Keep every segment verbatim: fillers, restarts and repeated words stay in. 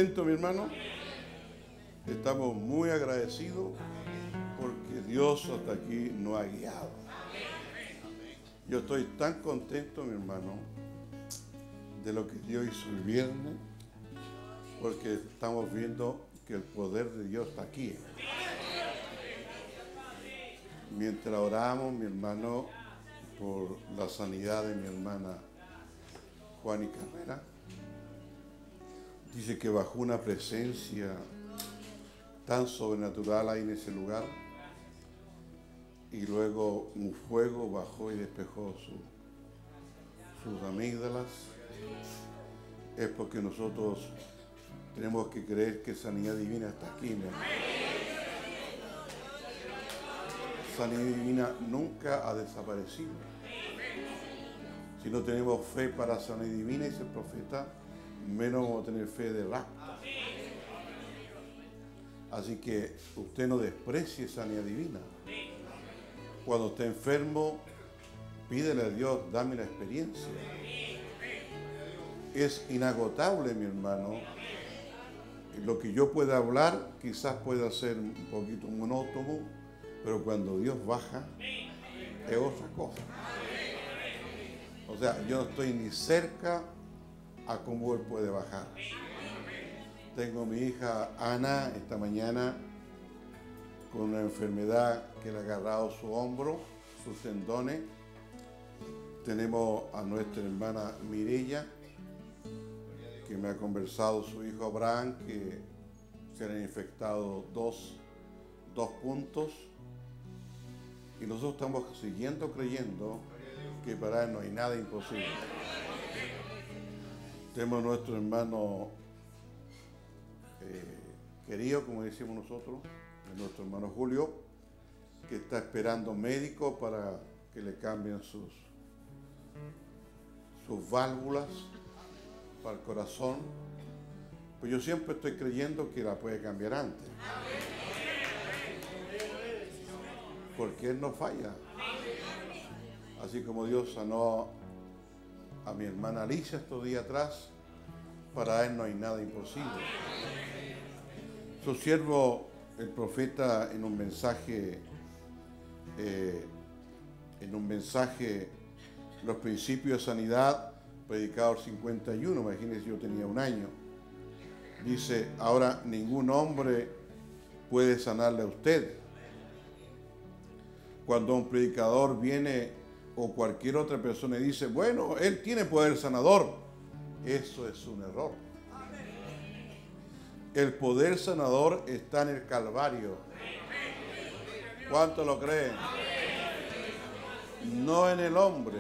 contentos, mi hermano? Estamos muy agradecidos porque Dios hasta aquí nos ha guiado. Yo estoy tan contento, mi hermano, de lo que Dios hizo el viernes, porque estamos viendo que el poder de Dios está aquí. Mientras oramos, mi hermano, por la sanidad de mi hermana Juan y Carrera, dice que bajó una presencia tan sobrenatural ahí en ese lugar, y luego un fuego bajó y despejó su, sus amígdalas. Es porque nosotros tenemos que creer que sanidad divina está aquí, ¿no? Sanidad divina nunca ha desaparecido. Si no tenemos fe para sanidad divina, dice el profeta, menos vamos a tener fe de rapto. Así que usted no desprecie sanidad divina. Cuando esté enfermo, pídele a Dios, dame la experiencia. Es inagotable, mi hermano. Lo que yo pueda hablar quizás pueda ser un poquito monótono, pero cuando Dios baja, es otra cosa. O sea, yo no estoy ni cerca a cómo Él puede bajar. Tengo a mi hija Ana esta mañana con una enfermedad que le ha agarrado su hombro, sus tendones. Tenemos a nuestra hermana Mireya, que me ha conversado su hijo Abraham, que se le han infectado dos, dos puntos. Y nosotros estamos siguiendo creyendo que para Él no hay nada imposible. Tenemos a nuestro hermano eh, querido, como decimos nosotros, nuestro hermano Julio, que está esperando médico para que le cambien sus, sus válvulas para el corazón. Pues yo siempre estoy creyendo que la puede cambiar antes. Porque Él no falla. Así como Dios sanó a mi hermana Alicia estos días atrás, para Él no hay nada imposible. Su siervo, el profeta, en un mensaje, eh, en un mensaje, los principios de sanidad, predicado el cincuenta y uno, imagínense, yo tenía un año, dice, ahora ningún hombre puede sanarle a usted. Cuando un predicador viene o cualquier otra persona y dice, bueno, él tiene poder sanador, eso es un error. El poder sanador está en el Calvario. ¿Cuántos lo creen? No en el hombre.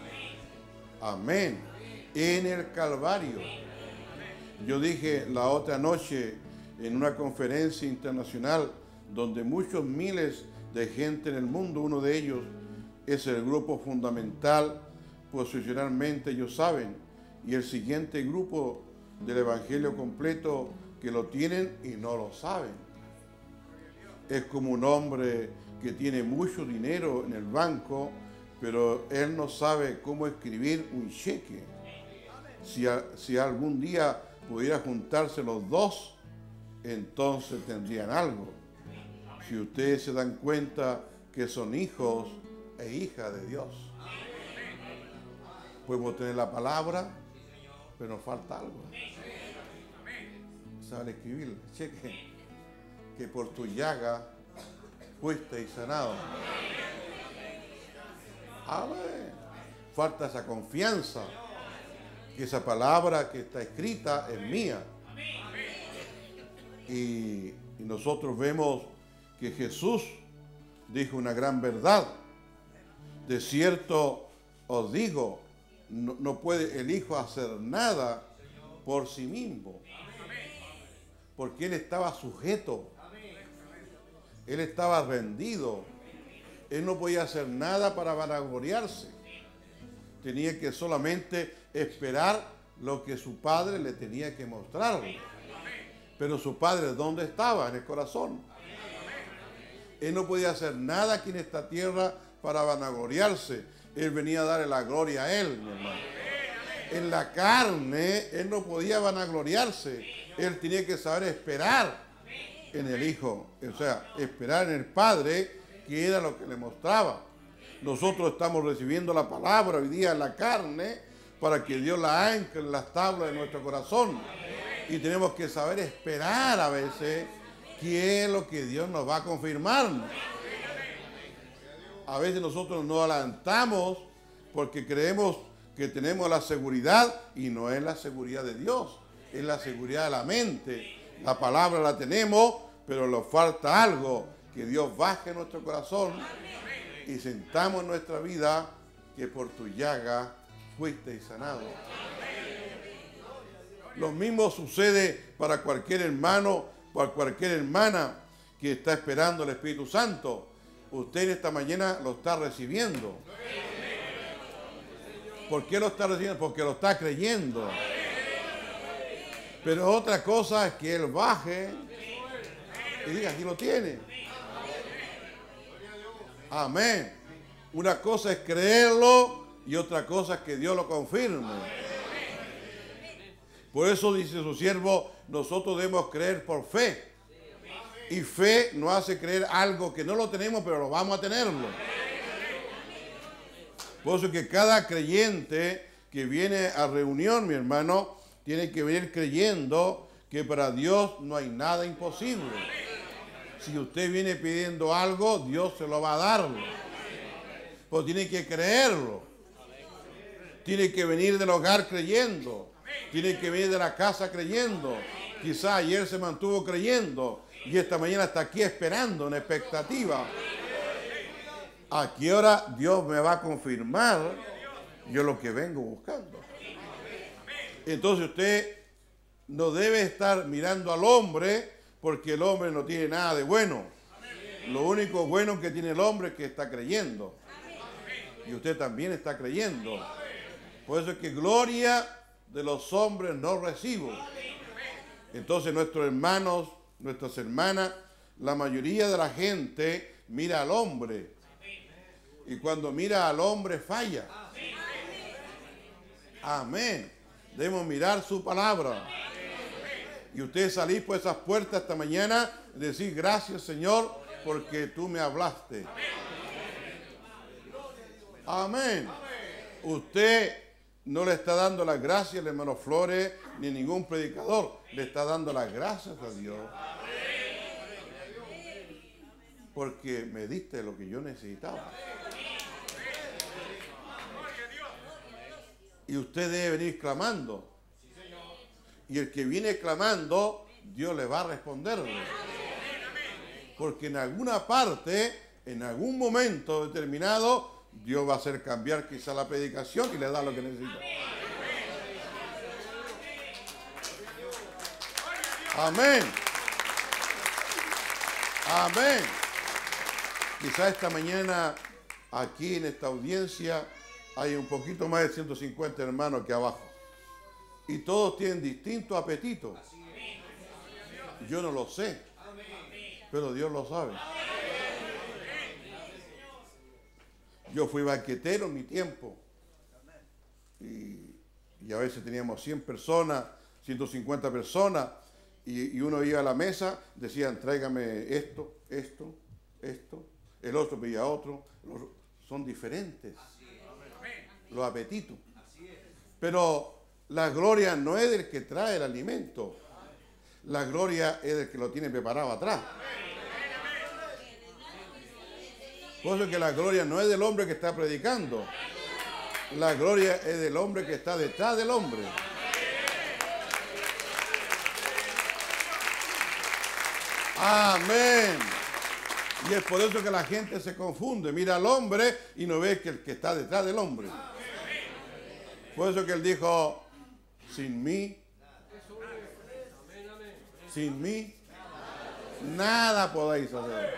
Amén. En el Calvario. Yo dije la otra noche en una conferencia internacional donde muchos miles de gente en el mundo, uno de ellos es el grupo fundamental, posicionalmente ellos saben, y el siguiente grupo del Evangelio completo que lo tienen y no lo saben. Es como un hombre que tiene mucho dinero en el banco, pero él no sabe cómo escribir un cheque. Si, a, si algún día pudiera juntarse los dos, entonces tendrían algo. Si ustedes se dan cuenta que son hijos e hijas de Dios. Podemos tener la palabra, pero nos falta algo. Saben escribir, cheque, que por tu llaga fuiste y sanado. Amén. Falta esa confianza, que esa palabra que está escrita es mía. Y, y nosotros vemos que Jesús dijo una gran verdad. De cierto os digo, no, no puede el Hijo hacer nada por sí mismo. Porque Él estaba sujeto. Él estaba rendido. Él no podía hacer nada para vanagloriarse. Tenía que solamente esperar lo que su Padre le tenía que mostrar. Pero su Padre, ¿dónde estaba? En el corazón. Él no podía hacer nada aquí en esta tierra para vanagloriarse. Él venía a darle la gloria a Él, mi hermano. En la carne, Él no podía vanagloriarse. Él tenía que saber esperar en el Hijo, o sea, esperar en el Padre, que era lo que le mostraba. Nosotros estamos recibiendo la palabra hoy día en la carne para que Dios la ancle en las tablas de nuestro corazón. Y tenemos que saber esperar a veces qué es lo que Dios nos va a confirmar. A veces nosotros nos adelantamos porque creemos que tenemos la seguridad y no es la seguridad de Dios, es la seguridad de la mente. La palabra la tenemos, pero nos falta algo, que Dios baje en nuestro corazón y sentamos en nuestra vida que por tu llaga fuiste sanado. Lo mismo sucede para cualquier hermano, para cualquier hermana que está esperando el Espíritu Santo. Usted esta mañana lo está recibiendo. ¿Por qué lo está recibiendo? Porque lo está creyendo. Pero otra cosa es que Él baje y diga, aquí lo tiene. Amén. Una cosa es creerlo y otra cosa es que Dios lo confirme. Por eso dice su siervo, nosotros debemos creer por fe. Y fe nos hace creer algo que no lo tenemos, pero lo vamos a tenerlo. Por eso que cada creyente que viene a reunión, mi hermano, tiene que venir creyendo que para Dios no hay nada imposible. Si usted viene pidiendo algo, Dios se lo va a dar. Pero tiene que creerlo. Tiene que venir del hogar creyendo. Tiene que venir de la casa creyendo. Quizá ayer se mantuvo creyendo y esta mañana está aquí esperando, en expectativa. ¿A qué hora Dios me va a confirmar yo lo que vengo buscando? Entonces usted no debe estar mirando al hombre, porque el hombre no tiene nada de bueno. Lo único bueno que tiene el hombre es que está creyendo. Y usted también está creyendo. Por eso es que gloria de los hombres no recibo. Entonces nuestros hermanos, nuestras hermanas, la mayoría de la gente mira al hombre. Y cuando mira al hombre falla. Amén. Debemos mirar su palabra. Y usted salir por esas puertas esta mañana y decir, gracias Señor, porque tú me hablaste. Amén. Usted no le está dando las gracias al hermano Flores ni ningún predicador. Le está dando las gracias a Dios. Porque me diste lo que yo necesitaba. Y usted debe venir clamando. Y el que viene clamando, Dios le va a responder. Porque en alguna parte, en algún momento determinado, Dios va a hacer cambiar quizá la predicación y le da lo que necesita. Amén. Amén. Quizá esta mañana, aquí en esta audiencia, hay un poquito más de ciento cincuenta hermanos aquí abajo. Y todos tienen distintos apetitos. Yo no lo sé, pero Dios lo sabe. Yo fui banquetero en mi tiempo. Y, y a veces teníamos cien personas, ciento cincuenta personas. Y, y uno iba a la mesa, decían, tráigame esto, esto, esto. El otro pedía otro. Los, son diferentes los apetitos. Pero la gloria no es del que trae el alimento. La gloria es del que lo tiene preparado atrás. Por eso es que la gloria no es del hombre que está predicando. La gloria es del hombre que está detrás del hombre. Amén. Y es por eso que la gente se confunde. Mira al hombre y no ve que el que está detrás del hombre. Por eso que él dijo, sin mí, sin mí, nada podéis hacer.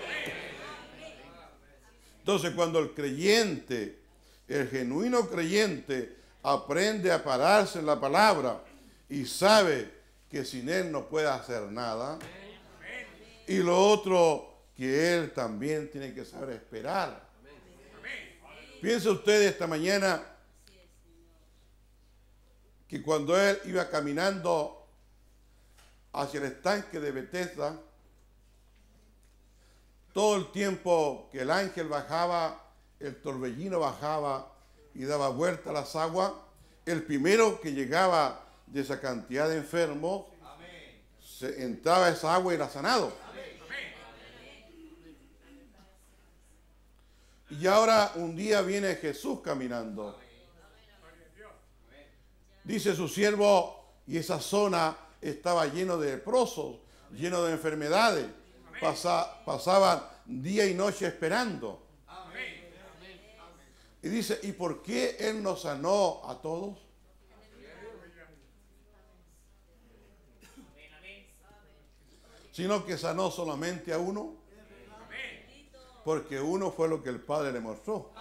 Entonces cuando el creyente, el genuino creyente, aprende a pararse en la palabra y sabe que sin él no puede hacer nada, y lo otro, que él también tiene que saber esperar. Piensa usted esta mañana que cuando él iba caminando hacia el estanque de Betesda, todo el tiempo que el ángel bajaba, el torbellino bajaba y daba vuelta a las aguas, el primero que llegaba de esa cantidad de enfermos, se entraba esa agua y era sanado. Y ahora un día viene Jesús caminando. Dice su siervo, y esa zona estaba lleno de leprosos, lleno de enfermedades. Pasa, pasaban día y noche esperando. Y dice, ¿y por qué Él nos sanó a todos? Sino que sanó solamente a uno. Porque uno fue lo que el Padre le mostró.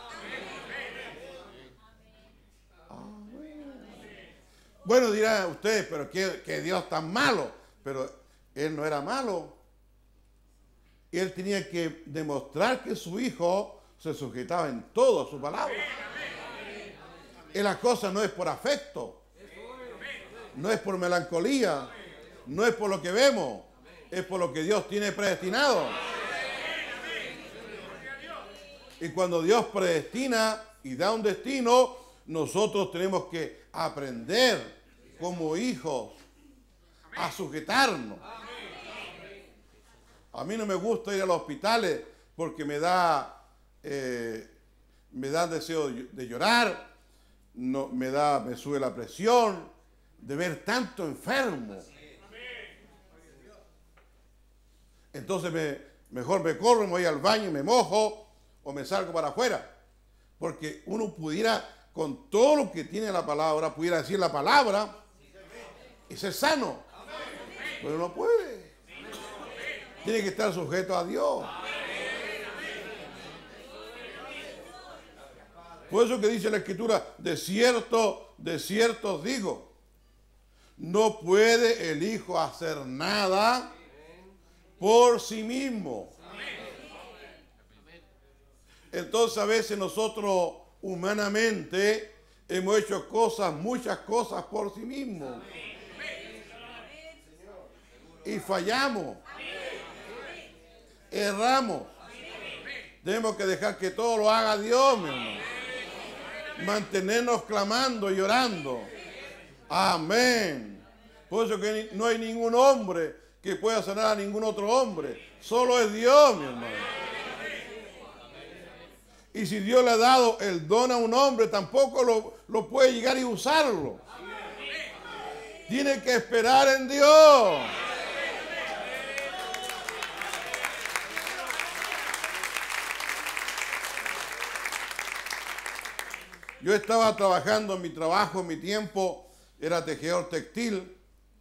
Bueno, dirán ustedes, pero que, que Dios tan malo. Pero Él no era malo. Él tenía que demostrar que su Hijo se sujetaba en todo a su palabra. Y la cosa no es por afecto. No es por melancolía. No es por lo que vemos. Es por lo que Dios tiene predestinado. Y cuando Dios predestina y da un destino, nosotros tenemos que aprender como hijos a sujetarnos. A mí no me gusta ir a los hospitales porque me da, eh, me da deseo de llorar, no, me da, me sube la presión de ver tanto enfermo. Entonces me, mejor me corro, me voy al baño y me mojo o me salgo para afuera. Porque uno pudiera, con todo lo que tiene la palabra, pudiera decir la palabra y ser sano. Pero no puede. Tiene que estar sujeto a Dios. Por eso que dice la Escritura, de cierto, de cierto os digo, no puede el Hijo hacer nada por sí mismo. Entonces a veces nosotros humanamente hemos hecho cosas, muchas cosas por sí mismos. Y fallamos. Erramos. Tenemos que dejar que todo lo haga Dios, mi hermano. Mantenernos clamando y orando. Amén. Por eso que no hay ningún hombre que pueda sanar a ningún otro hombre. Solo es Dios, mi hermano. Y si Dios le ha dado el don a un hombre, tampoco lo, lo puede llegar y usarlo. Tiene que esperar en Dios. Yo estaba trabajando en mi trabajo, en mi tiempo, era tejedor textil.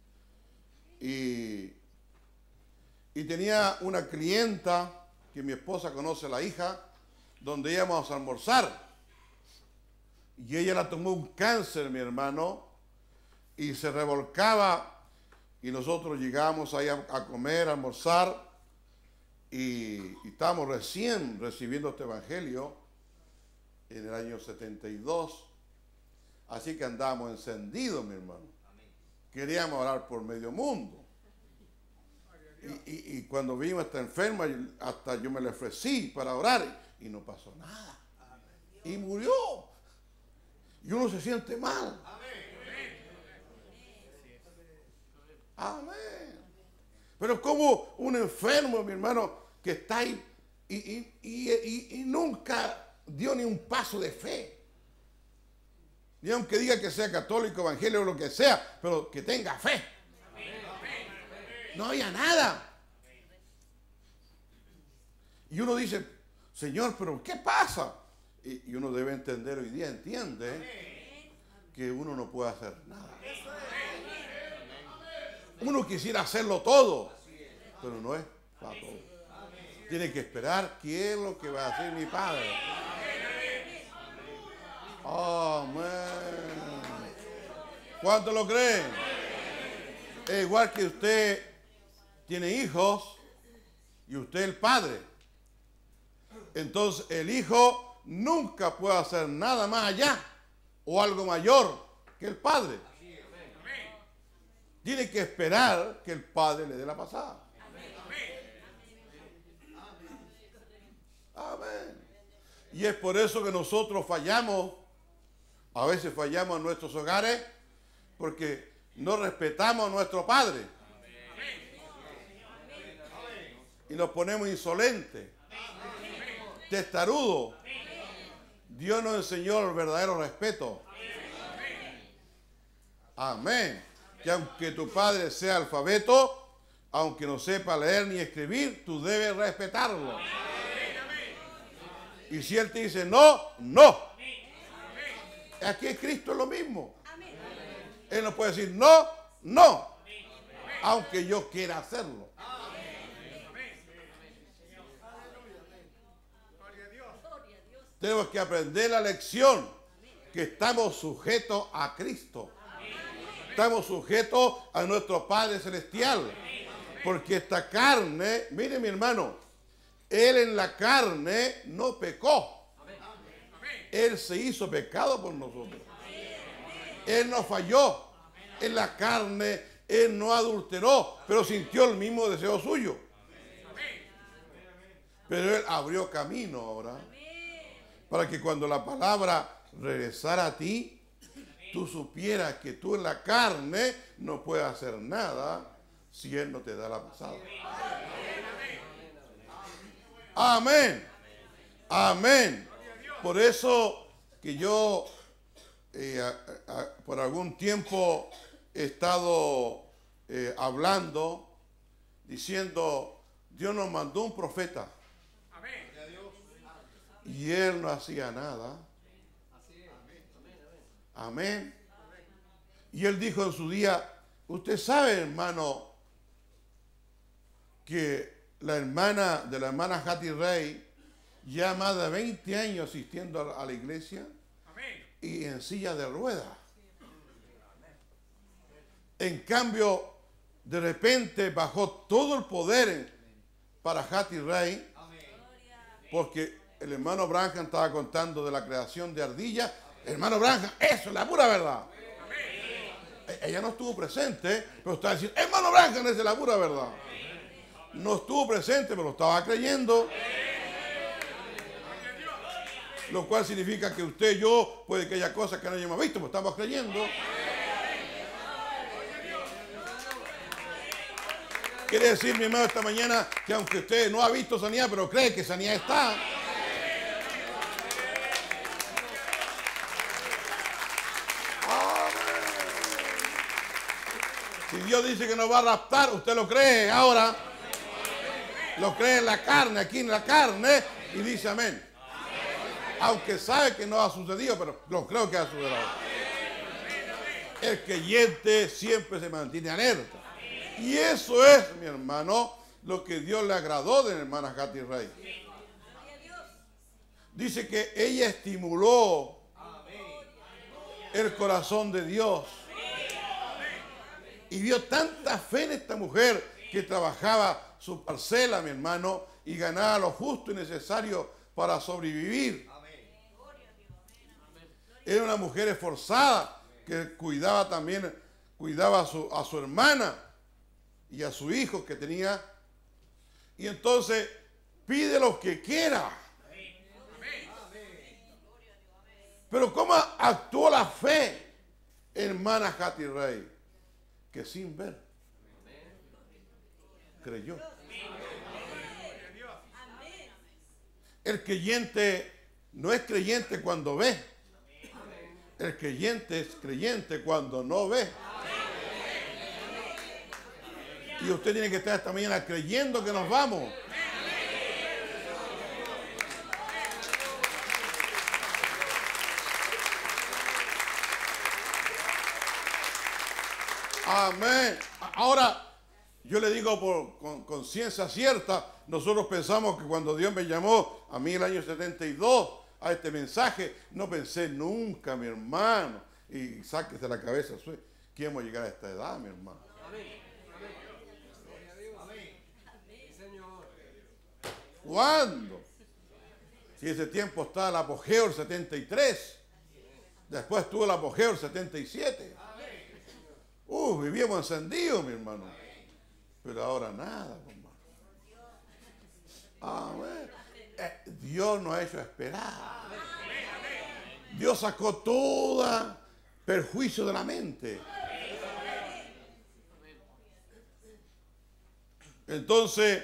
Y, y tenía una clienta que mi esposa conoce, la hija, donde íbamos a almorzar. Y ella la tomó un cáncer, mi hermano, y se revolcaba. Y nosotros llegamos ahí a, a comer, a almorzar, y, y estábamos recién recibiendo este evangelio en el año setenta y dos. Así que andábamos encendidos, mi hermano. Queríamos orar por medio mundo. Y, y, y cuando vimos a esta enferma, hasta yo me le ofrecí para orar y no pasó nada. Y murió. Y uno se siente mal. Amén. Pero como un enfermo, mi hermano, que está ahí y, y, y, y, y nunca dio ni un paso de fe. Ni aunque diga que sea católico, evangélico o lo que sea, pero que tenga fe. No había nada. Y uno dice, Señor, pero ¿qué pasa? Y, y uno debe entender, hoy día entiende que uno no puede hacer nada. Uno quisiera hacerlo todo, pero no es para todo. Tiene que esperar qué es lo que va a hacer mi Padre. Amén. ¿Cuánto lo creen? Es igual que usted tiene hijos y usted el padre. Entonces el hijo nunca puede hacer nada más allá o algo mayor que el padre. tiene que esperar que el padre le dé la pasada. Amén. Y es por eso que nosotros fallamos, a veces fallamos en nuestros hogares, porque no respetamos a nuestro padre. Y nos ponemos insolentes, testarudos. Dios nos enseñó el verdadero respeto. Amén. Que aunque tu padre sea alfabeto, aunque no sepa leer ni escribir, tú debes respetarlo. Y si él te dice no, no. Aquí en Cristo es lo mismo. Él no puede decir no, no. Aunque yo quiera hacerlo. Tenemos que aprender la lección que estamos sujetos a Cristo. Estamos sujetos a nuestro Padre Celestial. Porque esta carne, mire mi hermano, Él en la carne no pecó. Él se hizo pecado por nosotros. Él no falló. En la carne Él no adulteró, pero sintió el mismo deseo suyo. Pero Él abrió camino ahora para que cuando la palabra regresara a ti, tú supieras que tú en la carne no puedes hacer nada si Él no te da la pasada. Amén. Amén. Por eso que yo eh, a, a, por algún tiempo he estado eh, hablando, diciendo, Dios nos mandó un profeta. Y él no hacía nada. Amén. Y él dijo en su día, usted sabe, hermano, que la hermana de la hermana Hattie Rey ya más de veinte años asistiendo a la iglesia y en silla de ruedas. En cambio, de repente bajó todo el poder para Hattie Rey, porque el hermano Branham estaba contando de la creación de ardillas. Hermano Branham, eso es la pura verdad. Ella no estuvo presente, pero estaba diciendo, hermano Branham, esa es la pura verdad. No estuvo presente, pero lo estaba creyendo. Lo cual significa que usted y yo, puede que haya cosas que no hayamos visto, pero estamos creyendo. Quiere decir, mi hermano, esta mañana, que aunque usted no ha visto sanidad, pero cree que sanidad está. Si Dios dice que nos va a raptar, usted lo cree ahora. Lo cree en la carne, aquí en la carne, y dice amén. Aunque sabe que no ha sucedido, pero lo creo que ha sucedido. El creyente siempre se mantiene alerta. Y eso es, mi hermano, lo que Dios le agradó de la hermana Hattie Rey. Dice que ella estimuló el corazón de Dios. Y vio tanta fe en esta mujer que trabajaba su parcela, mi hermano, y ganaba lo justo y necesario para sobrevivir. Era una mujer esforzada que cuidaba también, cuidaba a su, a su hermana y a su hijo que tenía. Y entonces pide lo que quiera. Pero ¿cómo actuó la fe, hermana Hattie Rey? Que sin ver, creyó. El creyente no es creyente cuando ve. El creyente es creyente cuando no ve. Y usted tiene que estar esta mañana creyendo que nos vamos. Amén. Ahora, yo le digo por, con conciencia cierta, nosotros pensamos que cuando Dios me llamó a mí el año setenta y dos a este mensaje, no pensé nunca, mi hermano, y sáquese la cabeza, ¿quién va a llegar a esta edad, mi hermano? ¿Cuándo? Si ese tiempo está el apogeo el setenta y tres, después tuvo el apogeo el setenta y siete. Uh, Uh, vivíamos encendidos, mi hermano. Pero ahora nada, hermano. Ah, bueno. eh, Dios nos ha hecho esperar. Dios sacó todo perjuicio de la mente. Entonces,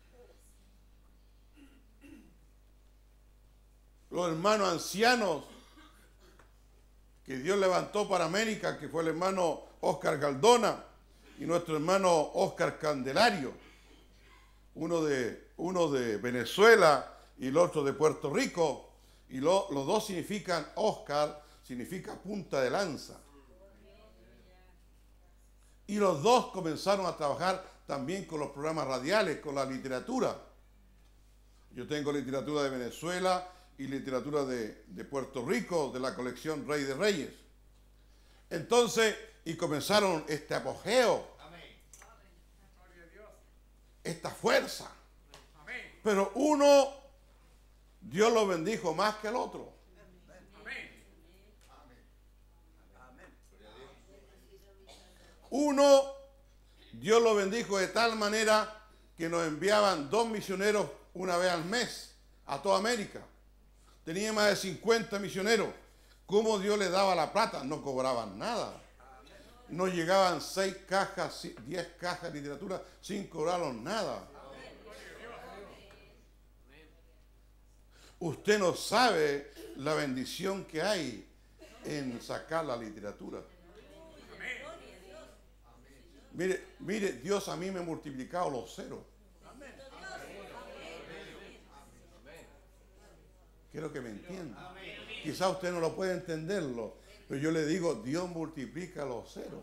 los hermanos ancianos que Dios levantó para América, que fue el hermano Oscar Galdona y nuestro hermano Oscar Candelario, uno de, uno de Venezuela y el otro de Puerto Rico, y lo, los dos significan, Oscar significa punta de lanza. Y los dos comenzaron a trabajar también con los programas radiales, con la literatura. Yo tengo literatura de Venezuela y literatura de, de Puerto Rico, de la colección Rey de Reyes. Entonces, y comenzaron este apogeo, esta fuerza. Pero uno, Dios lo bendijo más que el otro. Uno, Dios lo bendijo de tal manera que nos enviaban dos misioneros una vez al mes a toda América. Tenía más de cincuenta misioneros. ¿Cómo Dios les daba la plata? No cobraban nada. No llegaban seis cajas, diez cajas de literatura sin cobraron nada. Usted no sabe la bendición que hay en sacar la literatura. Mire, mire, Dios a mí me ha multiplicado los ceros. Quiero que me entienda. Quizá usted no lo puede entenderlo, pero yo le digo, Dios multiplica los ceros.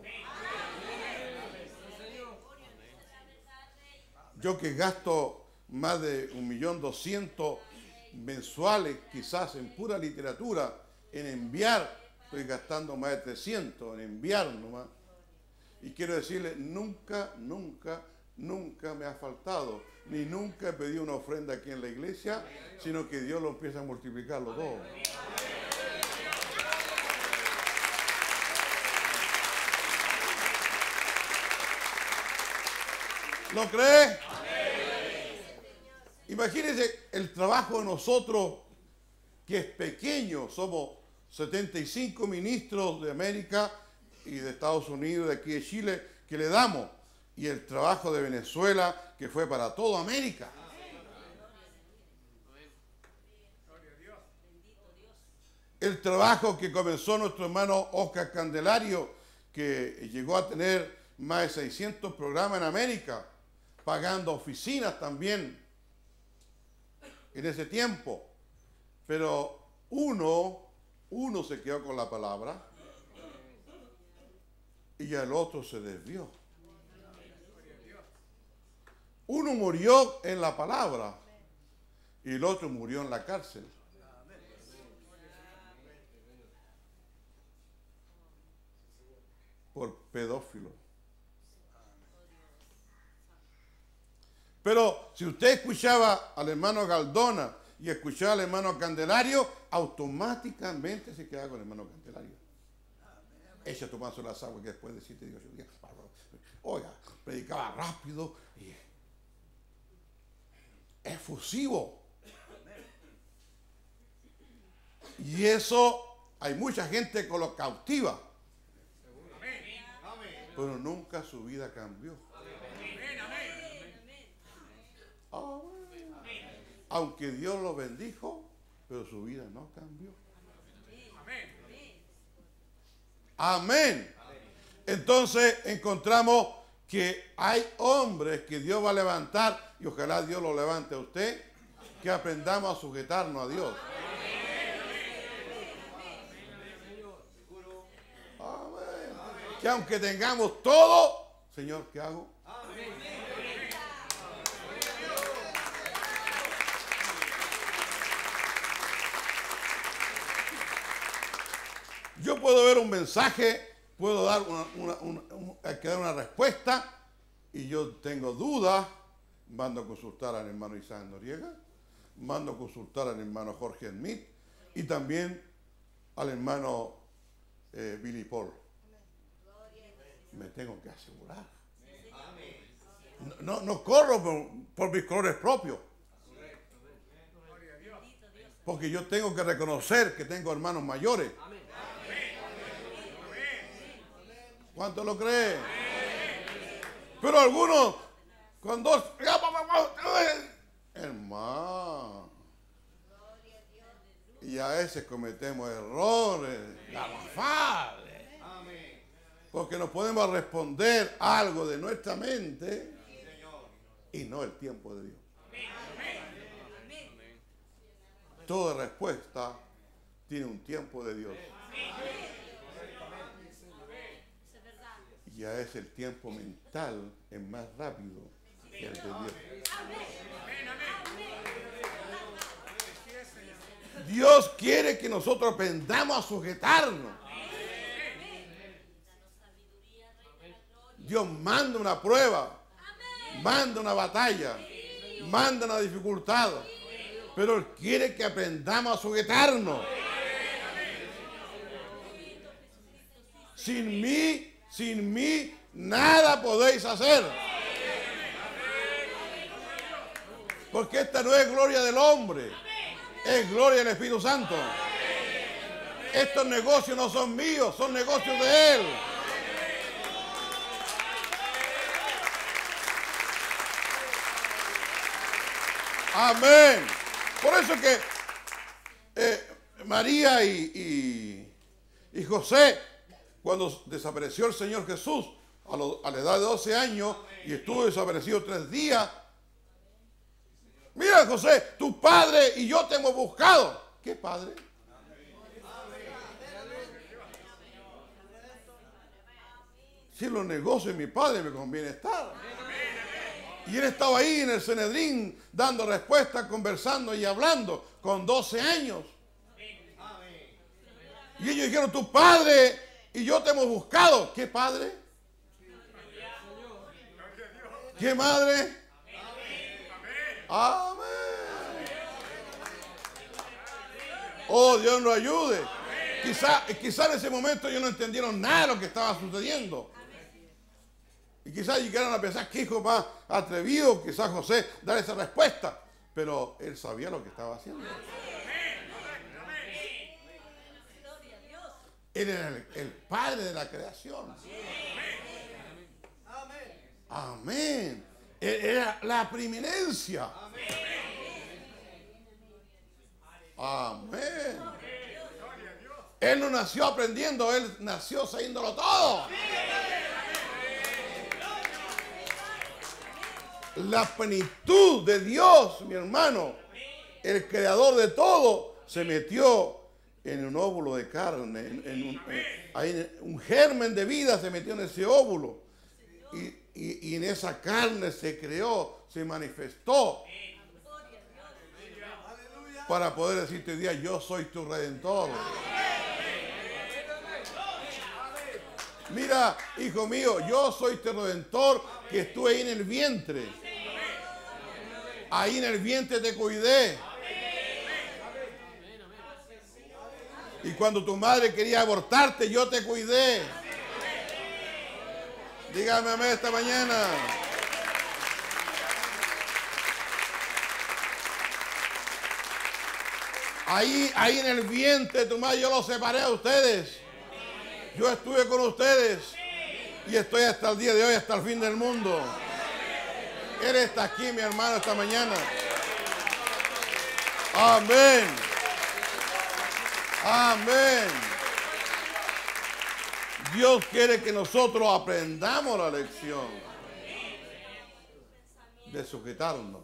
Yo que gasto más de un millón doscientos mensuales, quizás en pura literatura, en enviar, estoy gastando más de trescientos en enviar nomás. Y quiero decirle, nunca, nunca, nunca me ha faltado, ni nunca he pedido una ofrenda aquí en la iglesia, sino que Dios lo empieza a multiplicar los dos. ¿Lo cree? Imagínense el trabajo de nosotros, que es pequeño. Somos setenta y cinco ministros de América y de Estados Unidos, de aquí de Chile, que le damos. Y el trabajo de Venezuela, que fue para toda América. El trabajo que comenzó nuestro hermano Oscar Candelario, que llegó a tener más de seiscientos programas en América, pagando oficinas también en ese tiempo. Pero uno, uno se quedó con la palabra y el otro se desvió. Uno murió en la palabra y el otro murió en la cárcel. Por pedófilo. Pero si usted escuchaba al hermano Galdona y escuchaba al hermano Candelario, automáticamente se quedaba con el hermano Candelario. Echa tu mazo las aguas que después de siete días, ocho días, oiga, predicaba rápido y efusivo. Y eso hay mucha gente que lo cautiva. Pero nunca su vida cambió. Oh, aunque Dios lo bendijo, pero su vida no cambió. Amén. Entonces encontramos que hay hombres que Dios va a levantar, y ojalá Dios lo levante a usted, que aprendamos a sujetarnos a Dios. Amén. Que aunque tengamos todo, Señor, ¿qué hago? Yo puedo ver un mensaje, puedo dar una, una, una, una, que dar una respuesta, y yo tengo dudas, mando a consultar al hermano Isaac Noriega, mando a consultar al hermano Jorge Smith y también al hermano eh, Billy Paul. ¿Me, tengo que asegurar. No, no, no corro por, por mis colores propios. Porque yo tengo que reconocer que tengo hermanos mayores. ¿Cuánto lo cree? Pero algunos, con dos, hermano, y a veces cometemos errores garrafales. Porque no podemos responder algo de nuestra mente y no el tiempo de Dios. Toda respuesta tiene un tiempo de Dios. Y a veces el tiempo mental es más rápido que el de Dios. Dios quiere que nosotros aprendamos a sujetarnos. Dios manda una prueba, manda una batalla, manda una dificultad, pero Él quiere que aprendamos a sujetarnos. Sin mí, sin mí, nada podéis hacer. Porque esta no es gloria del hombre, es gloria del Espíritu Santo. Estos negocios no son míos, son negocios de Él. Amén. Por eso que eh, María y, y, y José, cuando desapareció el Señor Jesús a, lo, a la edad de doce años y estuvo desaparecido tres días, mira José, tu padre y yo te hemos buscado. ¿Qué padre? Si en los negocios de mi padre me conviene estar. Y él estaba ahí en el Sanedrín dando respuestas, conversando y hablando con doce años. Y ellos dijeron, tu padre y yo te hemos buscado. ¿Qué padre? ¿Qué madre? Amén. Oh, Dios nos ayude. Quizá, quizá en ese momento ellos no entendieron nada de lo que estaba sucediendo. Y quizás llegaron a pensar que hijo más atrevido, quizás José, dar esa respuesta. Pero él sabía lo que estaba haciendo. Él era el, el padre de la creación. Amén. Él era la preeminencia. Amén. Él no nació aprendiendo, él nació sabiéndolo todo. La plenitud de Dios, mi hermano, el creador de todo, se metió en un óvulo de carne, en, en un, en, en un germen de vida se metió en ese óvulo. Y, y, y en esa carne se creó, se manifestó. Para poder decirte hoy día, yo soy tu redentor. Mira, hijo mío, yo soy tu redentor que estuve ahí en el vientre. Ahí en el vientre te cuidé. Y cuando tu madre quería abortarte, yo te cuidé. Dígame amén esta mañana. Ahí, ahí en el vientre de tu madre yo los separé a ustedes. Yo estuve con ustedes. Y estoy hasta el día de hoy, hasta el fin del mundo. Él está aquí, mi hermano, esta mañana. Amén. Amén. Dios quiere que nosotros aprendamos la lección de sujetarnos.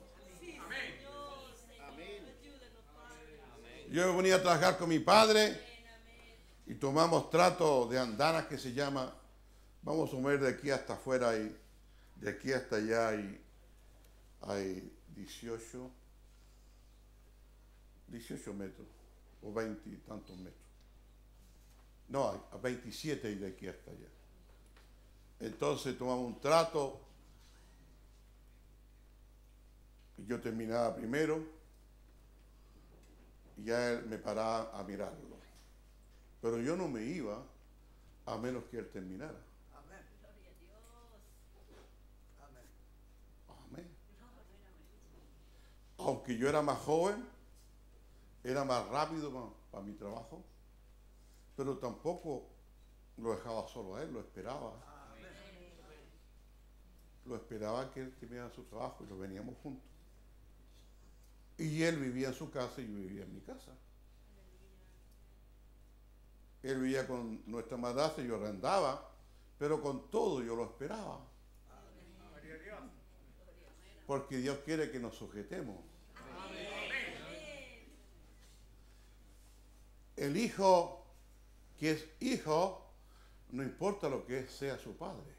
Yo venía a trabajar con mi padre y tomamos trato de andanas que se llama, vamos a mover de aquí hasta afuera y de aquí hasta allá hay, hay dieciocho, dieciocho metros o veinte y tantos metros. No, a veintisiete y de aquí hasta allá. Entonces tomamos un trato y yo terminaba primero. Y ya él me paraba a mirarlo. Pero yo no me iba a menos que él terminara. aunque yo era más joven, era más rápido para, para mi trabajo, pero tampoco lo dejaba solo a él, lo esperaba. Lo esperaba que él terminara su trabajo y lo veníamos juntos. Y él vivía en su casa y yo vivía en mi casa. Él vivía con nuestra madrastra y yo arrendaba, pero con todo yo lo esperaba. Porque Dios quiere que nos sujetemos. El hijo que es hijo, no importa lo que sea su padre.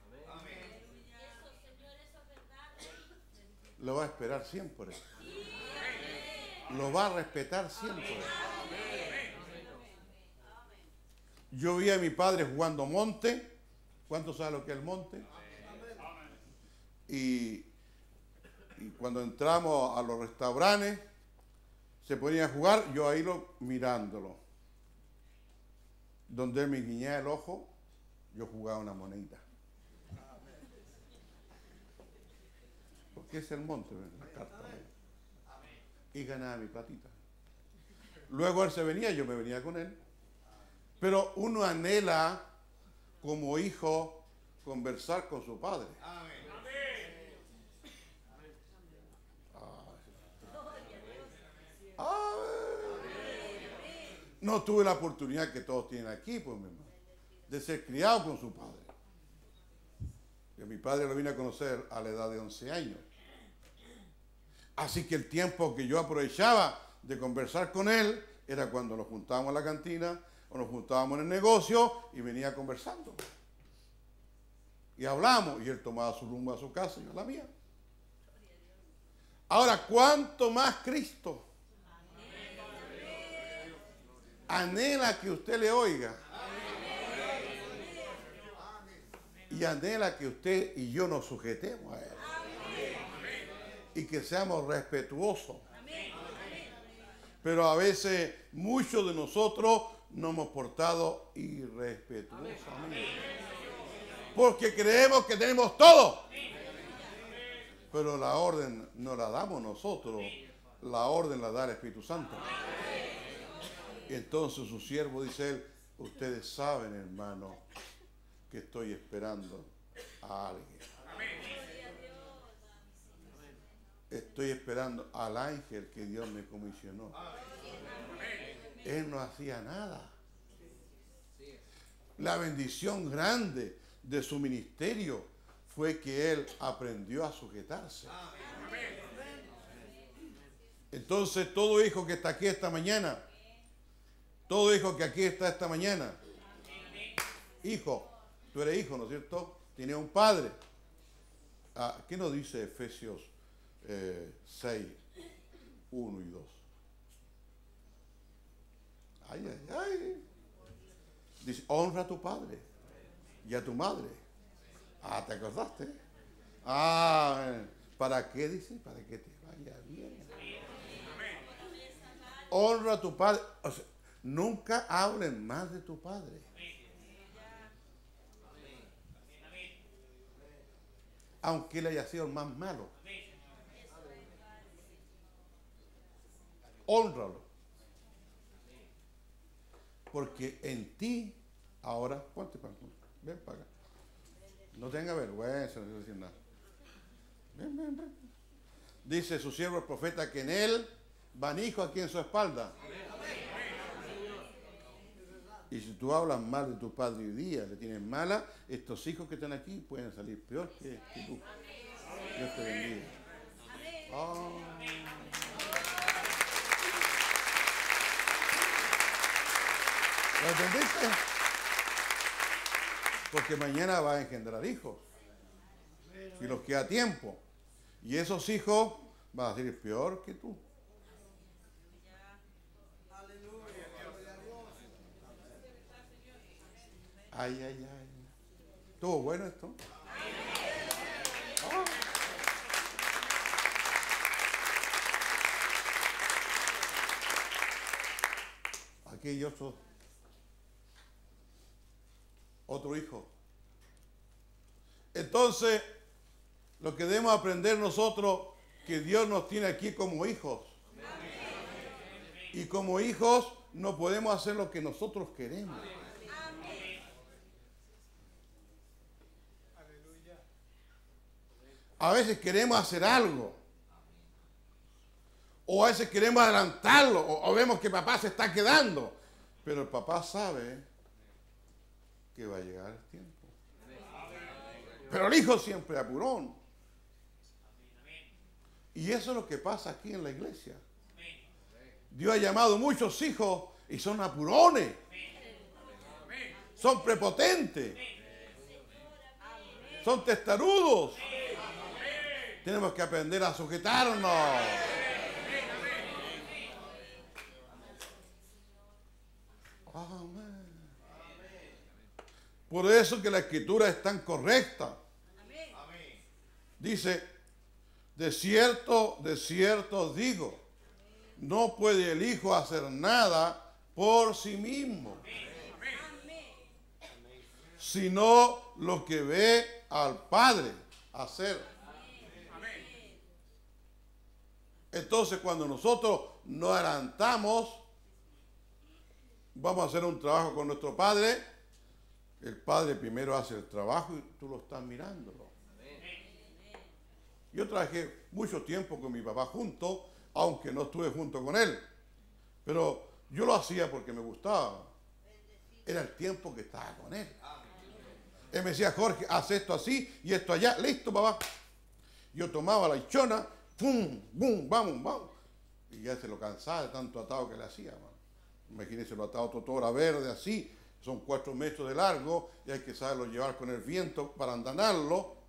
Lo va a esperar siempre. Lo va a respetar siempre. Yo vi a mi padre jugando monte. ¿Cuántos saben lo que es el monte? Y, y cuando entramos a los restaurantes, se ponía a jugar, yo ahí lo mirándolo. Donde él me guiñaba el ojo, yo jugaba una monedita. Porque es el monte, la carta. Y ganaba mi platita. Luego él se venía, yo me venía con él. Pero uno anhela, como hijo, conversar con su padre. No tuve la oportunidad que todos tienen aquí, pues, mi hermano, de ser criado con su padre. Que mi padre lo vine a conocer a la edad de once años. Así que el tiempo que yo aprovechaba de conversar con él era cuando nos juntábamos en la cantina o nos juntábamos en el negocio y venía conversando. Y hablamos y él tomaba su rumbo a su casa y yo a la mía. Ahora, ¿cuánto más Cristo anhela que usted le oiga? Y anhela que usted y yo nos sujetemos a él. Y que seamos respetuosos. Pero a veces muchos de nosotros nos hemos portado irrespetuosamente. Porque creemos que tenemos todo. Pero la orden no la damos nosotros. La orden la da el Espíritu Santo. Y entonces su siervo dice él, ustedes saben, hermano, que estoy esperando a alguien. Estoy esperando al ángel que Dios me comisionó. Él no hacía nada. La bendición grande de su ministerio fue que él aprendió a sujetarse. Entonces, todo hijo que está aquí esta mañana, todo hijo que aquí está esta mañana, hijo, tú eres hijo, ¿no es cierto? Tienes un padre. Ah, ¿qué nos dice Efesios eh, seis, uno y dos? Ay, ay, ay. Dice, honra a tu padre y a tu madre. Ah, ¿te acordaste? Ah, ¿para qué dice? Para que te vaya bien. Honra a tu padre. O sea, nunca hablen más de tu padre. Aunque él haya sido el más malo. Hónralo. Porque en ti, ahora, ponte para acá, ven para acá. No tenga vergüenza, no decir nada. Ven, ven, ven. Dice su siervo el profeta que en él van hijos aquí en su espalda. Y si tú hablas mal de tu padre hoy día, le tienes mala, estos hijos que están aquí pueden salir peor que, que tú. Dios te bendiga. Oh. ¿Lo entendiste? Porque mañana va a engendrar hijos. Si los queda tiempo. Y esos hijos van a ser peor que tú. Ay, ay, ay. ¿Estuvo bueno esto? Oh. Aquí hay otro, otro hijo. Entonces, lo que debemos aprender nosotros, que Dios nos tiene aquí como hijos. Y como hijos no podemos hacer lo que nosotros queremos. A veces queremos hacer algo. O a veces queremos adelantarlo. O, o vemos que papá se está quedando. Pero el papá sabe que va a llegar el tiempo. Pero el hijo siempre apurón. Y eso es lo que pasa aquí en la iglesia. Dios ha llamado muchos hijos y son apurones. Son prepotentes. Son testarudos. Tenemos que aprender a sujetarnos. Amén. Por eso que la escritura es tan correcta. Dice, de cierto, de cierto os digo, no puede el Hijo hacer nada por sí mismo, sino lo que ve al Padre hacer. Entonces, cuando nosotros nos adelantamos, vamos a hacer un trabajo con nuestro Padre, el Padre primero hace el trabajo y tú lo estás mirándolo. Yo trabajé mucho tiempo con mi papá junto, aunque no estuve junto con él. Pero yo lo hacía porque me gustaba. Era el tiempo que estaba con él. Él me decía, Jorge, haz esto así y esto allá. Listo, papá. Yo tomaba la hichona, pum, bum, vamos, vamos. Y ya se lo cansaba de tanto atado que le hacía, man. Imagínense lo atado totora verde así. Son cuatro metros de largo y hay que saberlo llevar con el viento para andanarlo.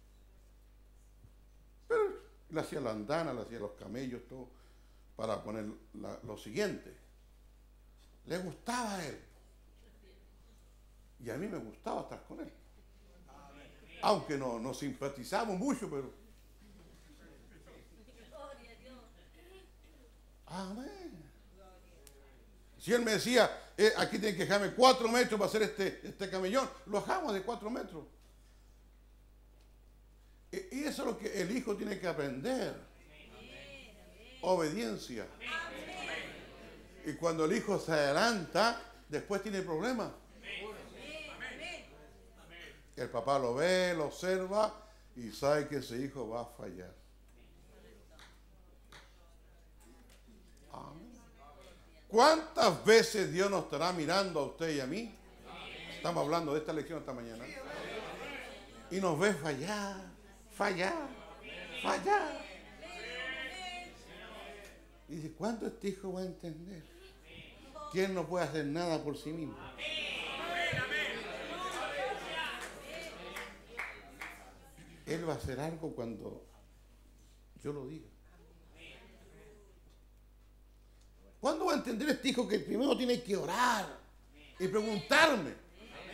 Pero le hacía la andana, le hacía los camellos, todo, para poner la, lo siguiente. Le gustaba a él. Y a mí me gustaba estar con él. Aunque no, no simpatizamos mucho, pero... Amén. Si él me decía, eh, aquí tienen que dejarme cuatro metros para hacer este, este camellón, lo dejamos de cuatro metros. Y eso es lo que el hijo tiene que aprender. Obediencia. Y cuando el hijo se adelanta, después tiene problemas. El papá lo ve, lo observa y sabe que ese hijo va a fallar. Amén. ¿Cuántas veces Dios nos estará mirando a usted y a mí? Estamos hablando de esta lección esta mañana. Y nos ve fallar. Fallar, fallar. Y dice, ¿cuánto este hijo va a entender? Que él no puede hacer nada por sí mismo. Él va a hacer algo cuando yo lo diga. ¿Cuándo va a entender este hijo que primero tiene que orar y preguntarme?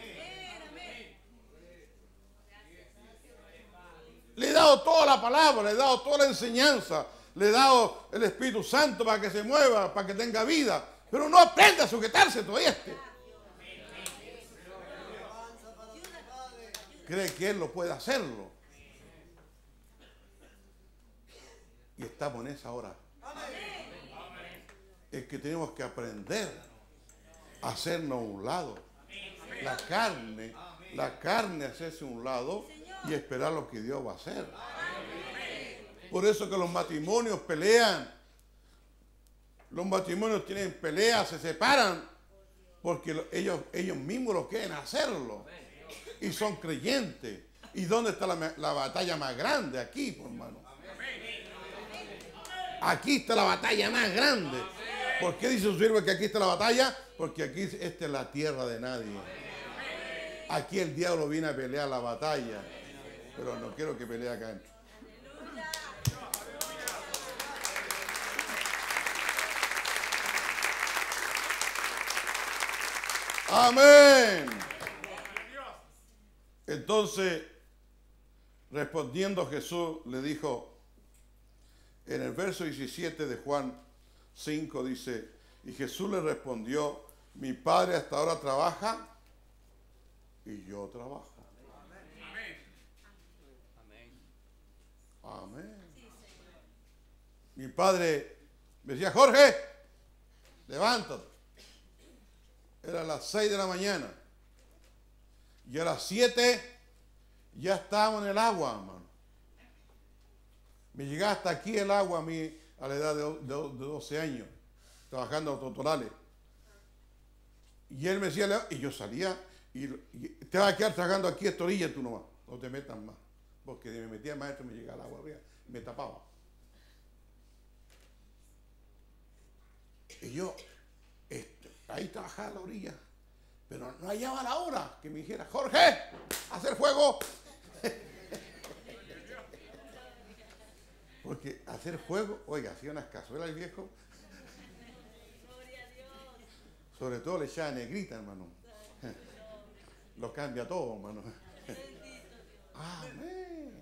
Le he dado toda la palabra, le he dado toda la enseñanza, le he dado el Espíritu Santo para que se mueva, para que tenga vida, pero no aprende a sujetarse todo este. Cree que él lo puede hacerlo. Y estamos en esa hora. Es que tenemos que aprender a hacernos a un lado. La carne, la carne hacerse a un lado y esperar lo que Dios va a hacer. Por eso que los matrimonios pelean. Los matrimonios tienen peleas, se separan, porque ellos, ellos mismos lo quieren hacerlo. Y son creyentes. ¿Y dónde está la, la batalla más grande? Aquí, por hermano. Aquí está la batalla más grande. ¿Por qué dice su siervo que aquí está la batalla? Porque aquí esta es la tierra de nadie. Aquí el diablo viene a pelear la batalla. Pero no quiero que pelee acá adentro. Amén. Entonces, respondiendo Jesús le dijo, en el verso diecisiete de Juan cinco dice, y Jesús le respondió, mi Padre hasta ahora trabaja y yo trabajo. Amén. Mi padre me decía, Jorge, levántate. Era las seis de la mañana. Y a las siete ya estábamos en el agua, hermano. Me llegaba hasta aquí el agua a mí a la edad de, de, de doce años, trabajando en autotorales. Y él me decía, y yo salía, y, y te vas a quedar trabajando aquí a esta orilla, tú nomás, no te metas más. Porque si me metía más, esto me llegaba el agua arriba, me tapaba. Y yo, este, ahí trabajaba a la orilla, pero no hallaba la hora que me dijera, Jorge, hacer fuego. Porque hacer fuego, oiga, hacía unas cazuelas el viejo. Sobre todo le echaba negrita, hermano. Lo cambia todo, hermano. Amén.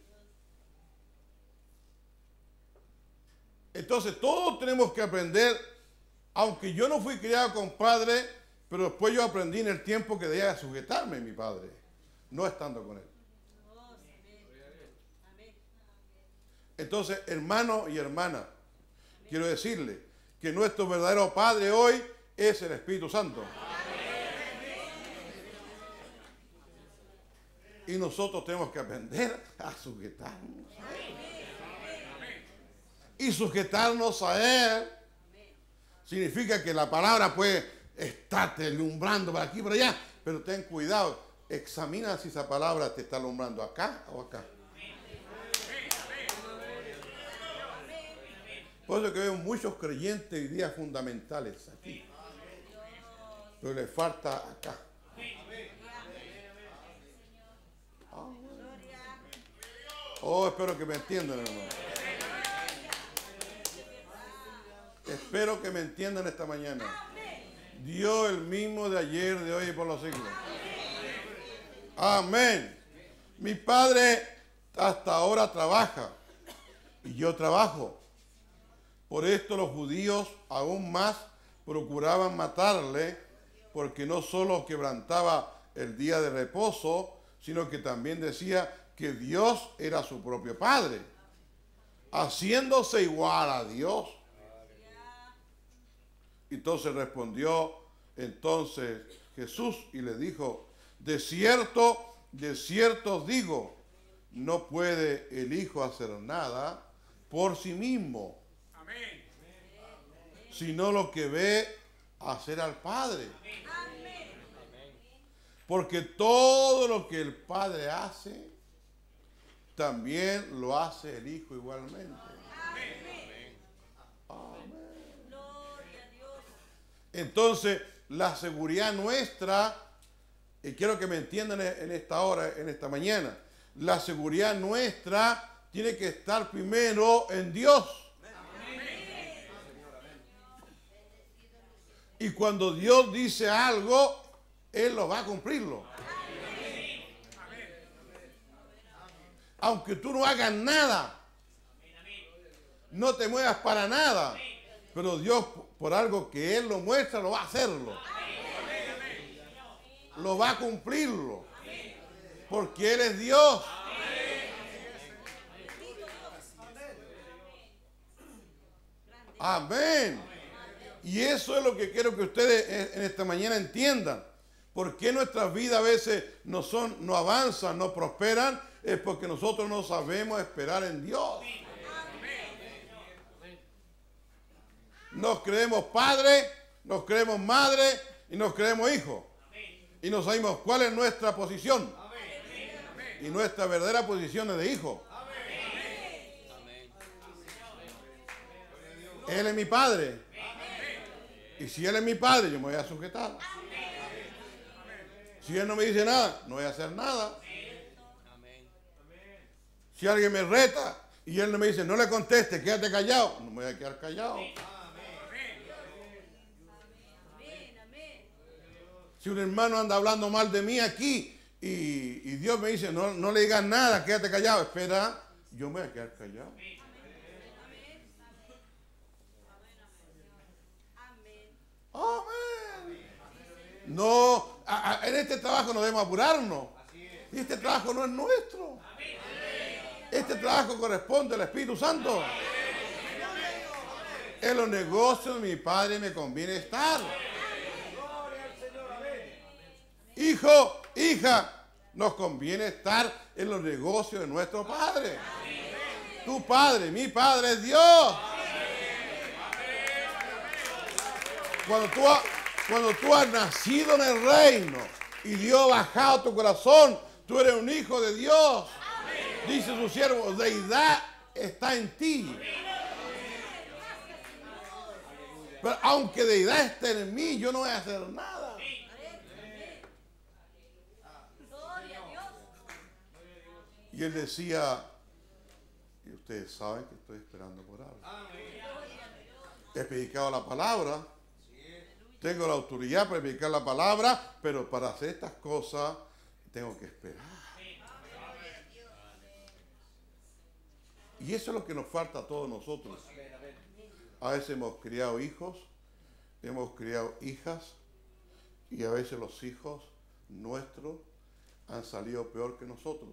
Entonces todos tenemos que aprender, aunque yo no fui criado con padre, pero después yo aprendí en el tiempo que debía sujetarme a mi padre, no estando con él. Entonces, hermano y hermana, quiero decirle que nuestro verdadero padre hoy es el Espíritu Santo. Y nosotros tenemos que aprender a sujetarnos a Él. Y sujetarnos a Él significa que la palabra puede estarte alumbrando para aquí y para allá, pero ten cuidado, examina si esa palabra te está alumbrando acá o acá. Por eso que veo muchos creyentes hoy día fundamentales aquí, pero les falta acá. Oh, espero que me entiendan, hermano. Espero que me entiendan esta mañana. Dios el mismo de ayer, de hoy y por los siglos. Amén. Mi padre hasta ahora trabaja y yo trabajo. Por esto los judíos aún más procuraban matarle, porque no solo quebrantaba el día de reposo, sino que también decía que Dios era su propio Padre, haciéndose igual a Dios. Entonces respondió entonces Jesús y le dijo, de cierto, de cierto os digo, no puede el Hijo hacer nada por sí mismo, sino lo que ve hacer al Padre. Porque todo lo que el Padre hace, también lo hace el Hijo igualmente. Amén. Entonces, la seguridad nuestra, y quiero que me entiendan en esta hora, en esta mañana, la seguridad nuestra tiene que estar primero en Dios. Y cuando Dios dice algo, Él lo va a cumplirlo. Aunque tú no hagas nada, no te muevas para nada, pero Dios, por algo que Él lo muestra, lo va a hacerlo. Lo va a cumplirlo. Porque Él es Dios. Amén. Y eso es lo que quiero que ustedes en esta mañana entiendan. ¿Por qué nuestras vidas a veces no son, no avanzan, no prosperan? Es porque nosotros no sabemos esperar en Dios. Nos creemos padre, nos creemos madre y nos creemos hijo. Y no sabemos cuál es nuestra posición. Y nuestra verdadera posición es de hijo. Él es mi padre. Y si Él es mi padre, yo me voy a sujetar. Si Él no me dice nada, no voy a hacer nada. Si alguien me reta y Él no me dice, no le conteste, quédate callado, no me voy a quedar callado. Si un hermano anda hablando mal de mí aquí y, y Dios me dice, no, no le digas nada, quédate callado, espera, yo me voy a quedar callado. Amén. No, a, a, en este trabajo no debemos apurarnos. Y este trabajo no es nuestro. Este trabajo corresponde al Espíritu Santo. En los negocios de mi Padre me conviene estar. Hijo, hija, nos conviene estar en los negocios de nuestro Padre. Tu Padre, mi Padre es Dios. Cuando tú, ha- cuando tú has nacido en el reino y Dios ha bajado tu corazón, tú eres un hijo de Dios. Dice su siervo, deidad está en ti. Pero aunque deidad esté en mí, yo no voy a hacer nada. Y él decía, y ustedes saben que estoy esperando por algo. He predicado la palabra, tengo la autoridad para predicar la palabra, pero para hacer estas cosas tengo que esperar. Y eso es lo que nos falta a todos nosotros. A veces hemos criado hijos, hemos criado hijas, y a veces los hijos nuestros han salido peor que nosotros.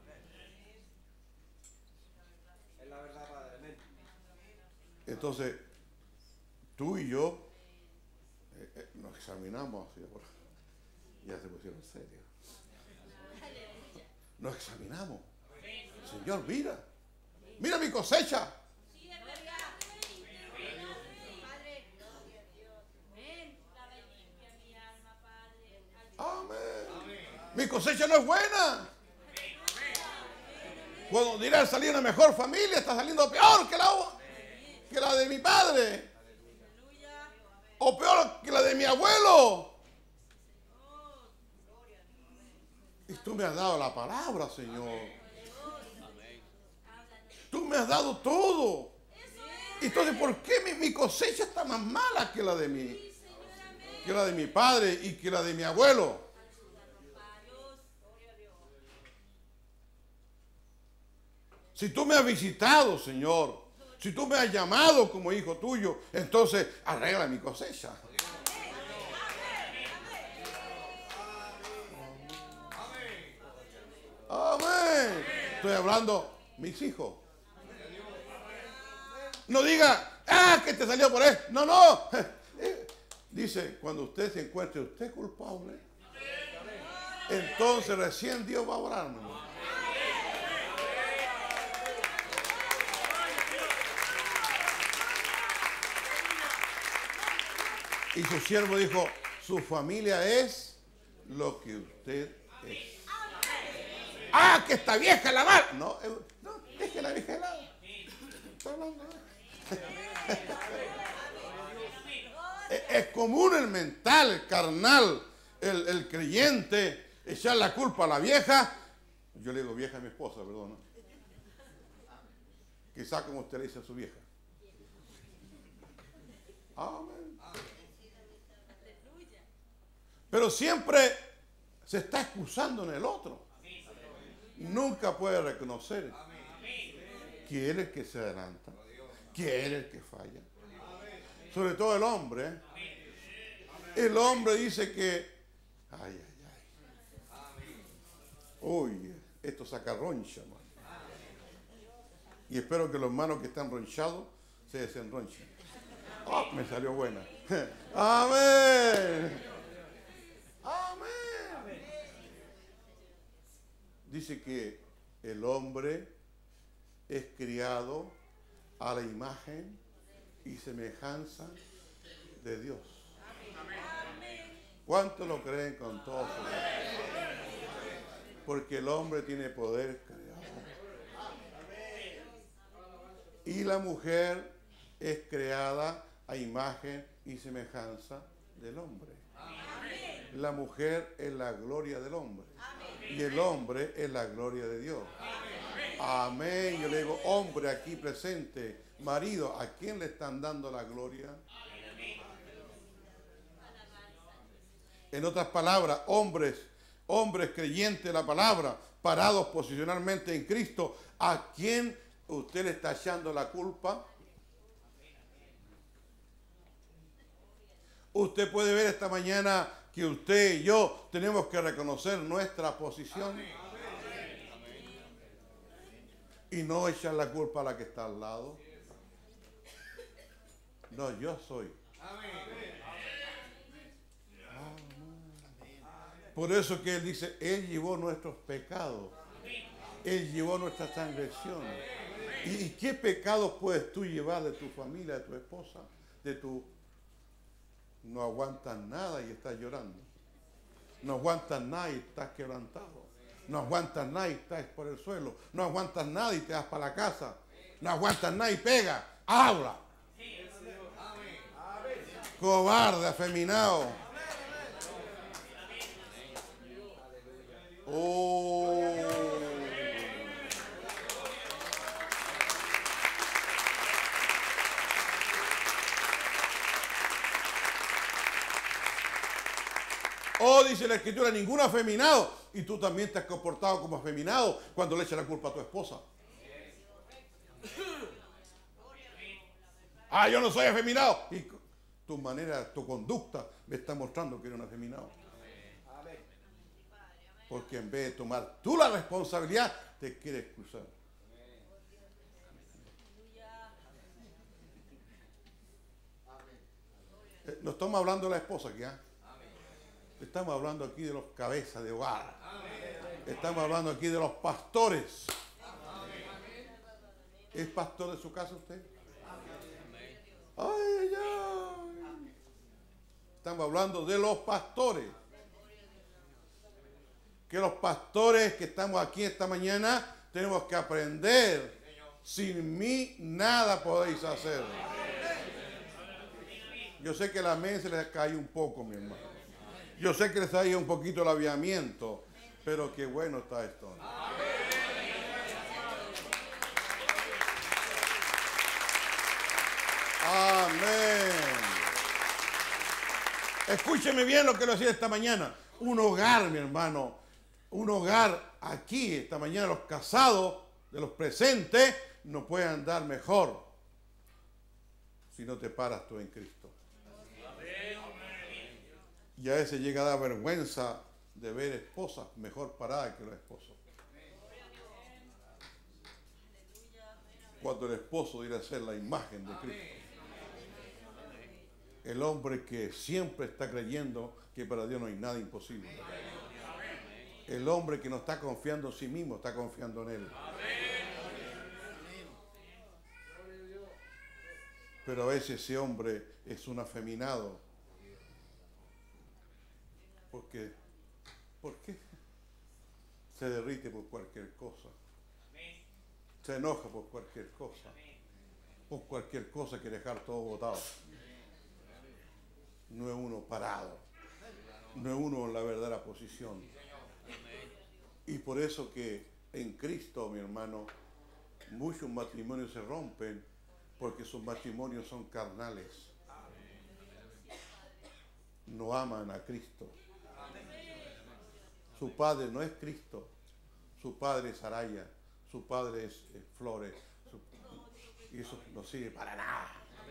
Entonces, tú y yo eh, eh, nos examinamos así ahora. Ya se pusieron serios. Nos examinamos. Señor, mira. Mira mi cosecha. Amén. Mi cosecha no es buena. Cuando dirás salir una mejor familia, está saliendo peor que la, que la de mi padre. O peor que la de mi abuelo. Y tú me has dado la palabra, Señor. Tú me has dado todo. Entonces, ¿por qué mi, mi cosecha está más mala que la de mi, que la de mi padre y que la de mi abuelo? Si tú me has visitado, Señor, si tú me has llamado como hijo tuyo, entonces arregla mi cosecha. Amén. Estoy hablando, mis hijos. No diga, ah, que te salió por ahí. No, no. Dice, cuando usted se encuentre usted culpable, entonces recién Dios va a obrarme. Y su siervo dijo, su familia es lo que usted es. Ah, que esta vieja es la mala. No, no, es que la vieja es la mala. Está hablando. Es, es común el mental, el carnal, el, el creyente, echar la culpa a la vieja. Yo le digo vieja a mi esposa, perdón. Quizá como usted le dice a su vieja. Amén. Pero siempre se está excusando en el otro. Nunca puede reconocer quién es el que se adelanta, quién es el que falla. Sobre todo el hombre. El hombre dice que, ay, ay, ay. Uy, esto saca roncha, man. Y espero que los hermanos que están ronchados se desenronchen. Oh, me salió buena. Amén. Amén. Dice que el hombre es criado a la imagen y semejanza de Dios. ¿Cuántos lo creen con todo su corazón? Porque el hombre tiene poder creador. Y la mujer es creada a imagen y semejanza del hombre. La mujer es la gloria del hombre. Y el hombre es la gloria de Dios. Amén. Yo le digo, hombre aquí presente, marido, ¿a quién le están dando la gloria? En otras palabras, hombres, hombres creyentes de la palabra, parados posicionalmente en Cristo, ¿a quién usted le está echando la culpa? Usted puede ver esta mañana que usted y yo tenemos que reconocer nuestra posición. Y no echar la culpa a la que está al lado. No, yo soy. Por eso que Él dice, Él llevó nuestros pecados. Él llevó nuestras transgresiones. ¿Y qué pecados puedes tú llevar de tu familia, de tu esposa, de tu... No aguantas nada y estás llorando. No aguantas nada y estás quebrantado. No aguantas nada y estás por el suelo. No aguantas nada y te vas para la casa. No aguantas nada y pega. Habla. Cobarde, afeminado. Oh. Oh, dice la Escritura, ningún afeminado. Y tú también te has comportado como afeminado cuando le echas la culpa a tu esposa. Ah, yo no soy afeminado. Y tu manera, tu conducta me está mostrando que eres un afeminado. Porque en vez de tomar tú la responsabilidad, te quieres excusar. No estamos hablando de la esposa aquí, ¿eh? Estamos hablando aquí de los cabezas de hogar. Estamos hablando aquí de los pastores. ¿Es pastor de su casa usted? Ay, ay, ay. Estamos hablando de los pastores. Que los pastores que estamos aquí esta mañana tenemos que aprender. Sin mí nada podéis hacer. Yo sé que la mente se les cae un poco, mi hermano. Yo sé que les ha ido un poquito el aviamiento, pero qué bueno está esto. Amén. Escúcheme bien lo que lo decía esta mañana. Un hogar, mi hermano, un hogar aquí esta mañana, los casados de los presentes no pueden andar mejor si no te paras tú en Cristo. Y a veces llega a dar vergüenza de ver esposas mejor paradas que los esposos. Cuando el esposo debe ser la imagen de Cristo. El hombre que siempre está creyendo que para Dios no hay nada imposible. El hombre que no está confiando en sí mismo, está confiando en Él. Pero a veces ese hombre es un afeminado. Porque, ¿por qué? Se derrite por cualquier cosa. Se enoja por cualquier cosa. Por cualquier cosa quiere dejar todo botado. No es uno parado. No es uno en la verdadera posición. Y por eso que en Cristo, mi hermano, muchos matrimonios se rompen porque sus matrimonios son carnales. No aman a Cristo. Su padre no es Cristo, su padre es Araya, su padre es, es Flores, su, y eso no sirve para nada.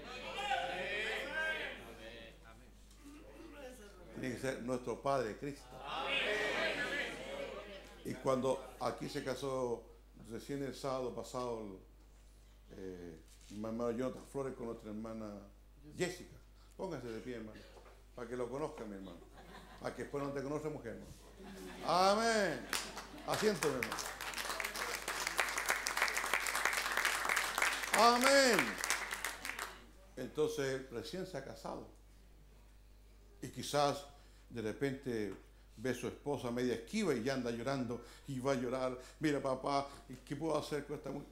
Tiene que ser nuestro Padre Cristo. Y cuando aquí se casó recién el sábado pasado, eh, mi hermano Jonathan Flores con nuestra hermana Jessica, pónganse de pie, hermano, para que lo conozcan, mi hermano, para que después no te conozca mujer, hermano. Amén. Asiento, mi hermano. Amén. Entonces, recién se ha casado. Y quizás de repente ve a su esposa media esquiva y ya anda llorando y va a llorar. Mira, papá, ¿qué puedo hacer con esta mujer?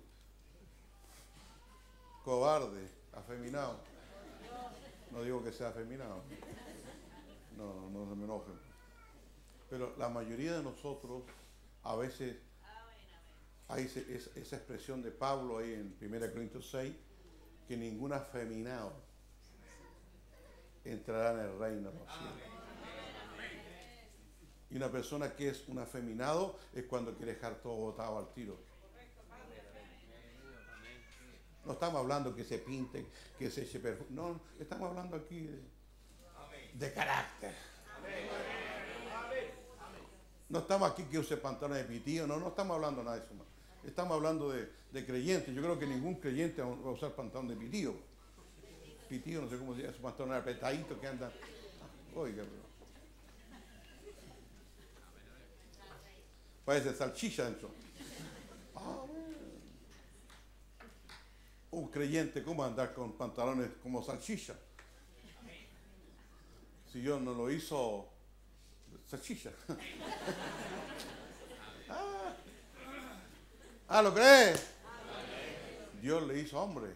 Cobarde, afeminado. No digo que sea afeminado. No, no se me enojen. Pero la mayoría de nosotros, a veces, hay esa expresión de Pablo ahí en primera Corintios seis, que ningún afeminado entrará en el reino de los cielos. Y una persona que es un afeminado es cuando quiere dejar todo botado al tiro. No estamos hablando que se pinte, que se eche perfume. No, estamos hablando aquí de, de carácter. No estamos aquí que use pantalones de pitillo, no, no estamos hablando nada de eso. Estamos hablando de, de creyentes. Yo creo que ningún creyente va a usar pantalón de pitillo. pitido, no sé cómo se llama, esos pantalones apretaditos que andan. Oiga, pero parece salchicha dentro. Ah, un creyente, ¿cómo andar con pantalones como salchicha? Si Dios no lo hizo salchicha. ah. ah, ¿lo cree? Dios le hizo hombre.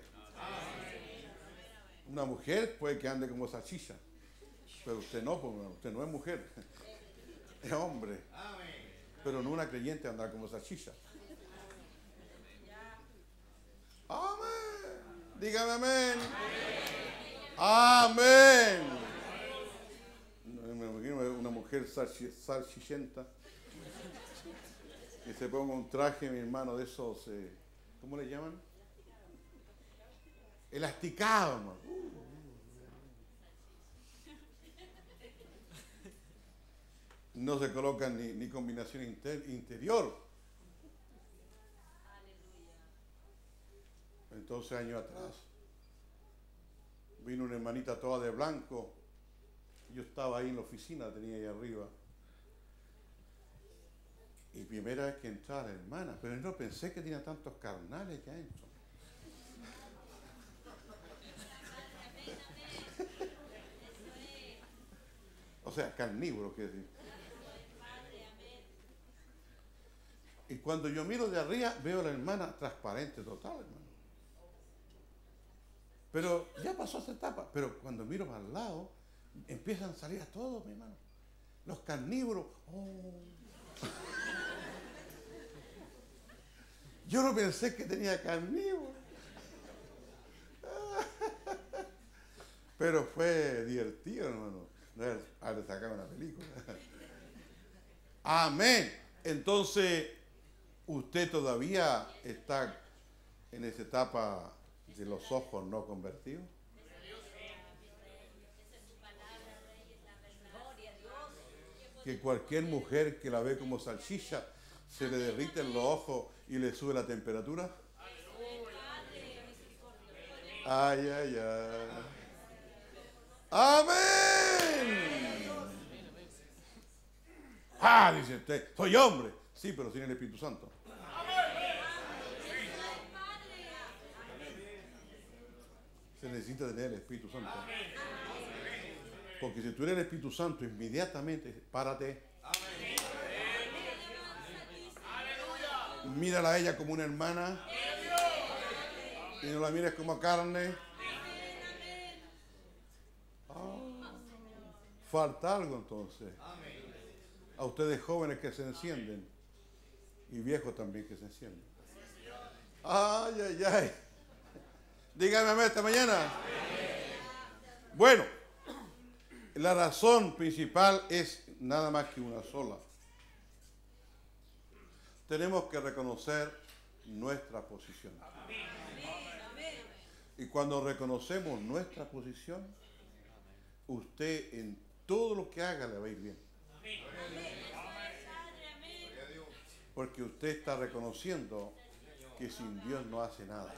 Una mujer puede que ande como salchicha, pero usted no, porque usted no es mujer, es hombre. Pero no una creyente andar como salchicha. Amén. Dígame amén. Amén. Me imagino una mujer salchichenta que se ponga un traje, mi hermano, de esos, eh, ¿cómo le llaman? Elasticado, hermano. No se colocan ni, ni combinación inter, interior. Entonces, años atrás, vino una hermanita toda de blanco. Yo estaba ahí en la oficina, tenía ahí arriba. Y primera vez que entraba la hermana, pero no pensé que tenía tantos carnales que adentro. O sea, carnívoro, quiere decir. Y cuando yo miro de arriba, veo a la hermana transparente total, hermano. Pero ya pasó esa etapa. Pero cuando miro para el lado, empiezan a salir a todos, mi hermano. Los carnívoros. Oh. Yo no pensé que tenía carnívoros. Pero fue divertido, hermano. Haber sacado una película. Amén. Entonces, usted todavía está en esa etapa de los ojos no convertidos. Que cualquier mujer que la ve como salchicha se le derriten los ojos y le sube la temperatura. Ay, ay, ay. Amén. Ah, dice usted, soy hombre. Sí, pero sin el Espíritu Santo. Se necesita tener el Espíritu Santo. Porque si tú eres el Espíritu Santo, inmediatamente párate. Mírala a ella como una hermana. Y no la mires como carne. Ah, falta algo entonces. A ustedes jóvenes que se encienden. Y viejos también que se encienden. Ay, ay, ay. Dígame esta mañana. Bueno, la razón principal es nada más que una sola. Tenemos que reconocer nuestra posición. Y cuando reconocemos nuestra posición, usted en todo lo que haga le va a ir bien. Porque usted está reconociendo que sin Dios no hace nada.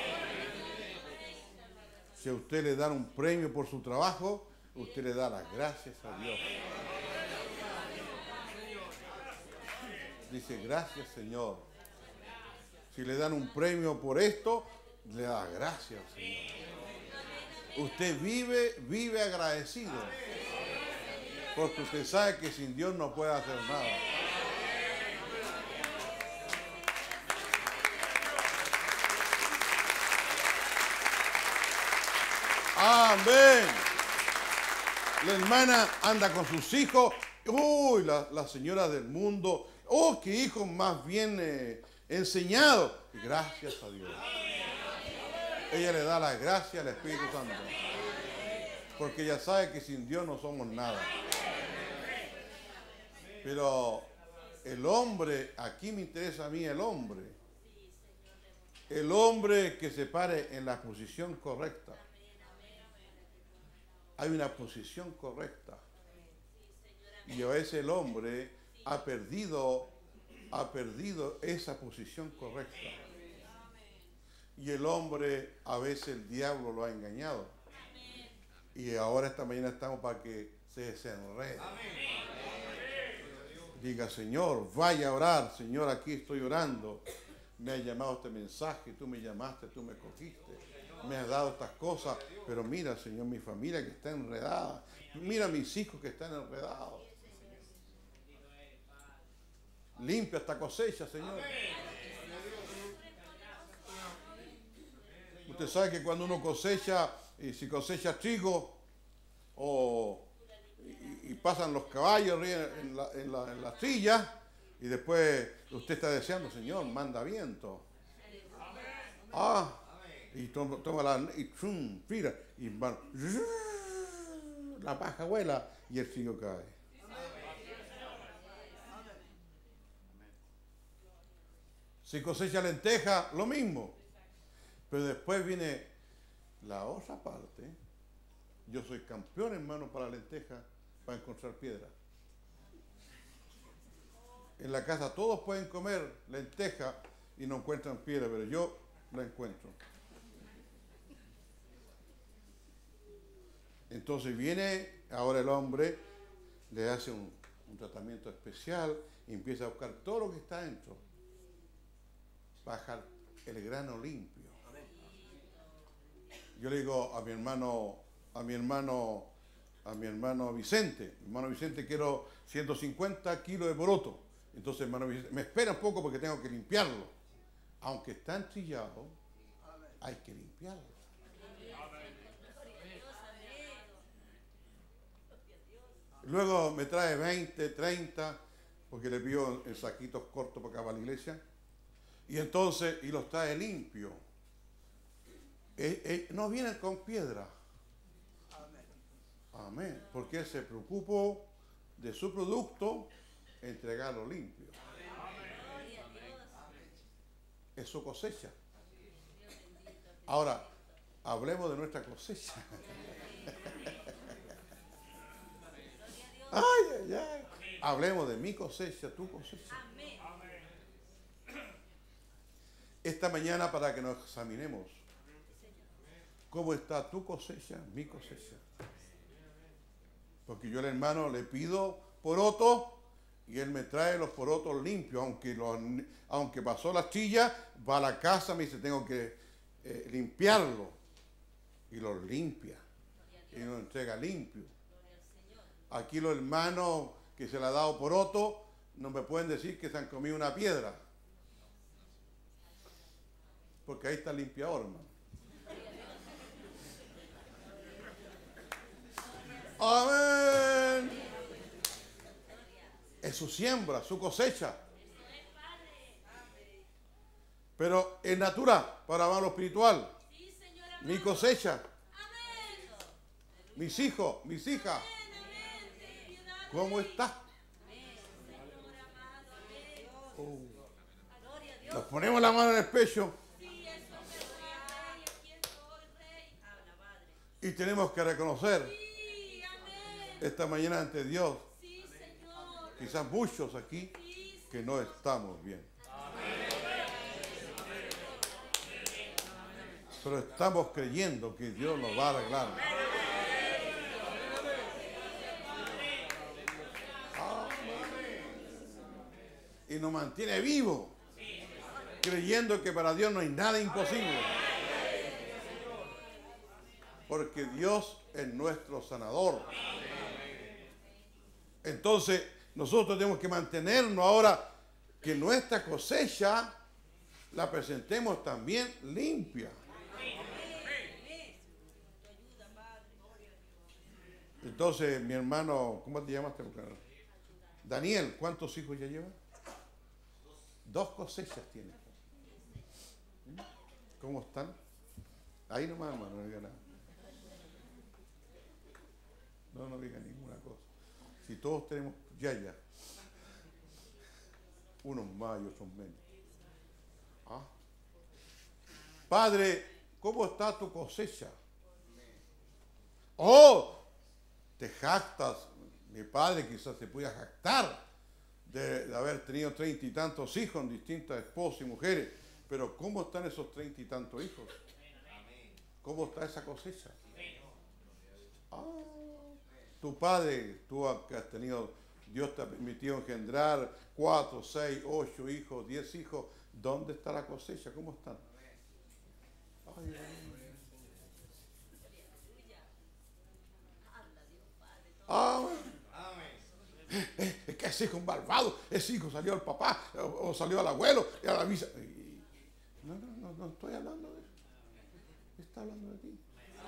Si a usted le dan un premio por su trabajo, usted le da las gracias a Dios. Dice, gracias Señor. Si le dan un premio por esto, le da gracias Señor. Usted vive, vive agradecido. Porque usted sabe que sin Dios no puede hacer nada. Amén. La hermana anda con sus hijos. Uy, la, la señora del mundo. Oh, qué hijos más bien eh, enseñados. Gracias a Dios. Ella le da las gracias al Espíritu Santo. Porque ella sabe que sin Dios no somos nada. Pero el hombre, aquí me interesa a mí el hombre. El hombre que se pare en la posición correcta. Hay una posición correcta. Y a veces el hombre ha perdido, ha perdido esa posición correcta. Y el hombre, a veces el diablo lo ha engañado. Y ahora esta mañana estamos para que se desenrede. Diga, Señor, vaya a orar. Señor, aquí estoy orando. Me ha llamado este mensaje, tú me llamaste, tú me cogiste. Me has dado estas cosas. Pero mira, Señor, mi familia que está enredada. Mira mis hijos que están enredados. Limpia esta cosecha, Señor. Usted sabe que cuando uno cosecha, y si cosecha trigo, o, y, y pasan los caballos en la, en la, en la trilla, y después usted está deseando, Señor, manda viento. Ah, y toma, toma la, y trum, mira, y va, la paja vuela, y el trigo cae. Si cosecha lenteja, lo mismo. Pero después viene la otra parte. Yo soy campeón, hermano, para lenteja, para encontrar piedra. En la casa todos pueden comer lenteja y no encuentran piedra, pero yo la encuentro. Entonces viene ahora el hombre, le hace un, un tratamiento especial y empieza a buscar todo lo que está dentro. Bajar el grano limpio. Yo le digo a mi hermano, a mi hermano, a mi hermano Vicente, hermano Vicente, quiero ciento cincuenta kilos de poroto. Entonces, hermano Vicente, me espera un poco porque tengo que limpiarlo. Aunque está entrillado, hay que limpiarlo. Luego me trae veinte, treinta, porque le pido en saquitos cortos para acá para la iglesia. Y entonces, y los trae limpio. Eh, eh, no vienen con piedra. Amén. Porque él se preocupó de su producto, entregarlo limpio. Es su cosecha. Ahora, hablemos de nuestra cosecha. Ay, ay, ay. Hablemos de mi cosecha, tu cosecha. Esta mañana para que nos examinemos. ¿Cómo está tu cosecha, mi cosecha? Porque yo al hermano le pido porotos y él me trae los porotos limpios. Aunque, los, aunque pasó la chilla, va a la casa, me dice, tengo que eh, limpiarlo. Y los limpia. Y nos entrega limpio. Aquí los hermanos que se le ha dado poroto no me pueden decir que se han comido una piedra. Porque ahí está el limpiador, hermano. Amén. Es su siembra, su cosecha. Pero es natural para lo espiritual. Mi cosecha. Mis hijos, mis hijas. ¿Cómo está? Oh. Nos ponemos la mano en el pecho. Y tenemos que reconocer esta mañana ante Dios, quizás muchos aquí, que no estamos bien. Pero estamos creyendo que Dios nos va a arreglar. Y nos mantiene vivos, creyendo que para Dios no hay nada imposible. Porque Dios es nuestro sanador. Entonces, nosotros tenemos que mantenernos ahora que nuestra cosecha la presentemos también limpia. Entonces, mi hermano, ¿cómo te llamas? Daniel, ¿cuántos hijos ya lleva? Dos cosechas tiene. ¿Cómo están? Ahí nomás, hermano, no diga nada. No, no diga ninguna cosa. Si todos tenemos yaya, unos más y otros menos. ¿Ah? Padre, ¿cómo está tu cosecha? Oh, te jactas. Mi padre quizás se pudiera jactar de, de haber tenido treinta y tantos hijos en distintas esposas y mujeres. Pero ¿cómo están esos treinta y tantos hijos? ¿Cómo está esa cosecha? Ah, tu padre, tú que has tenido, Dios te ha permitido engendrar cuatro, seis, ocho hijos, diez hijos. ¿Dónde está la cosecha? ¿Cómo están? Ay, ah, es que ese hijo es malvado, ese hijo salió al papá o, o salió al abuelo y a la misa. Y, no, no, no, no estoy hablando de eso. Está hablando de ti.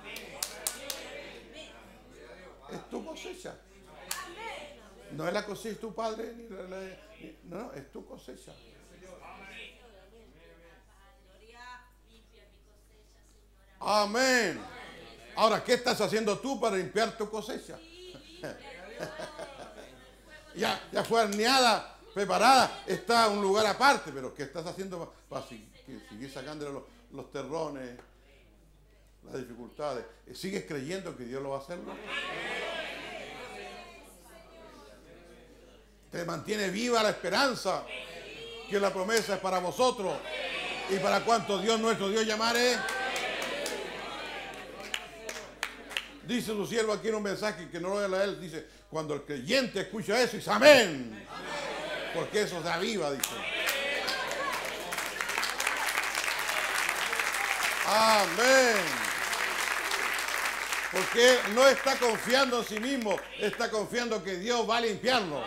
Es tu cosecha. No es la cosecha de tu padre, ni la, la, ni, no, no, es tu cosecha. Amén. Ahora, ¿qué estás haciendo tú para limpiar tu cosecha? ya, ya fue horneada, preparada, está en un lugar aparte, pero ¿qué estás haciendo para seguir sacándole los, los terrones, las dificultades? ¿Sigues creyendo que Dios lo va a hacer? ¿No? Te mantiene viva la esperanza que la promesa es para vosotros y para cuanto Dios nuestro Dios llamare. Dice su siervo aquí en un mensaje que no lo voy a leer, dice, cuando el creyente escucha eso, dice amén, porque eso se aviva, dice. Amén. Porque no está confiando en sí mismo, está confiando que Dios va a limpiarlo.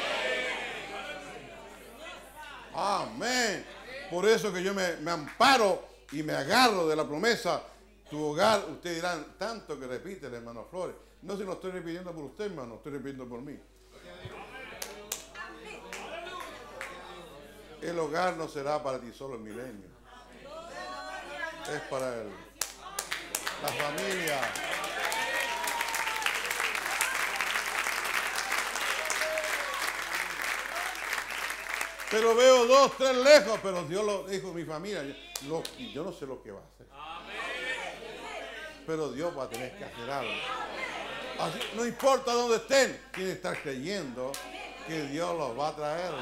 Amén. Por eso que yo me, me amparo y me agarro de la promesa. Tu hogar, ustedes dirán, tanto que repite el hermano Flores. No, si no estoy repitiendo por usted, hermano, estoy repitiendo por mí. El hogar no será para ti solo el milenio. Es para él. La familia. Pero veo dos, tres lejos, pero Dios lo dijo, mi familia. Lo, yo no sé lo que va a hacer. Pero Dios va a tener que hacer algo. Así, no importa dónde estén, tienen que estar creyendo que Dios los va a traer.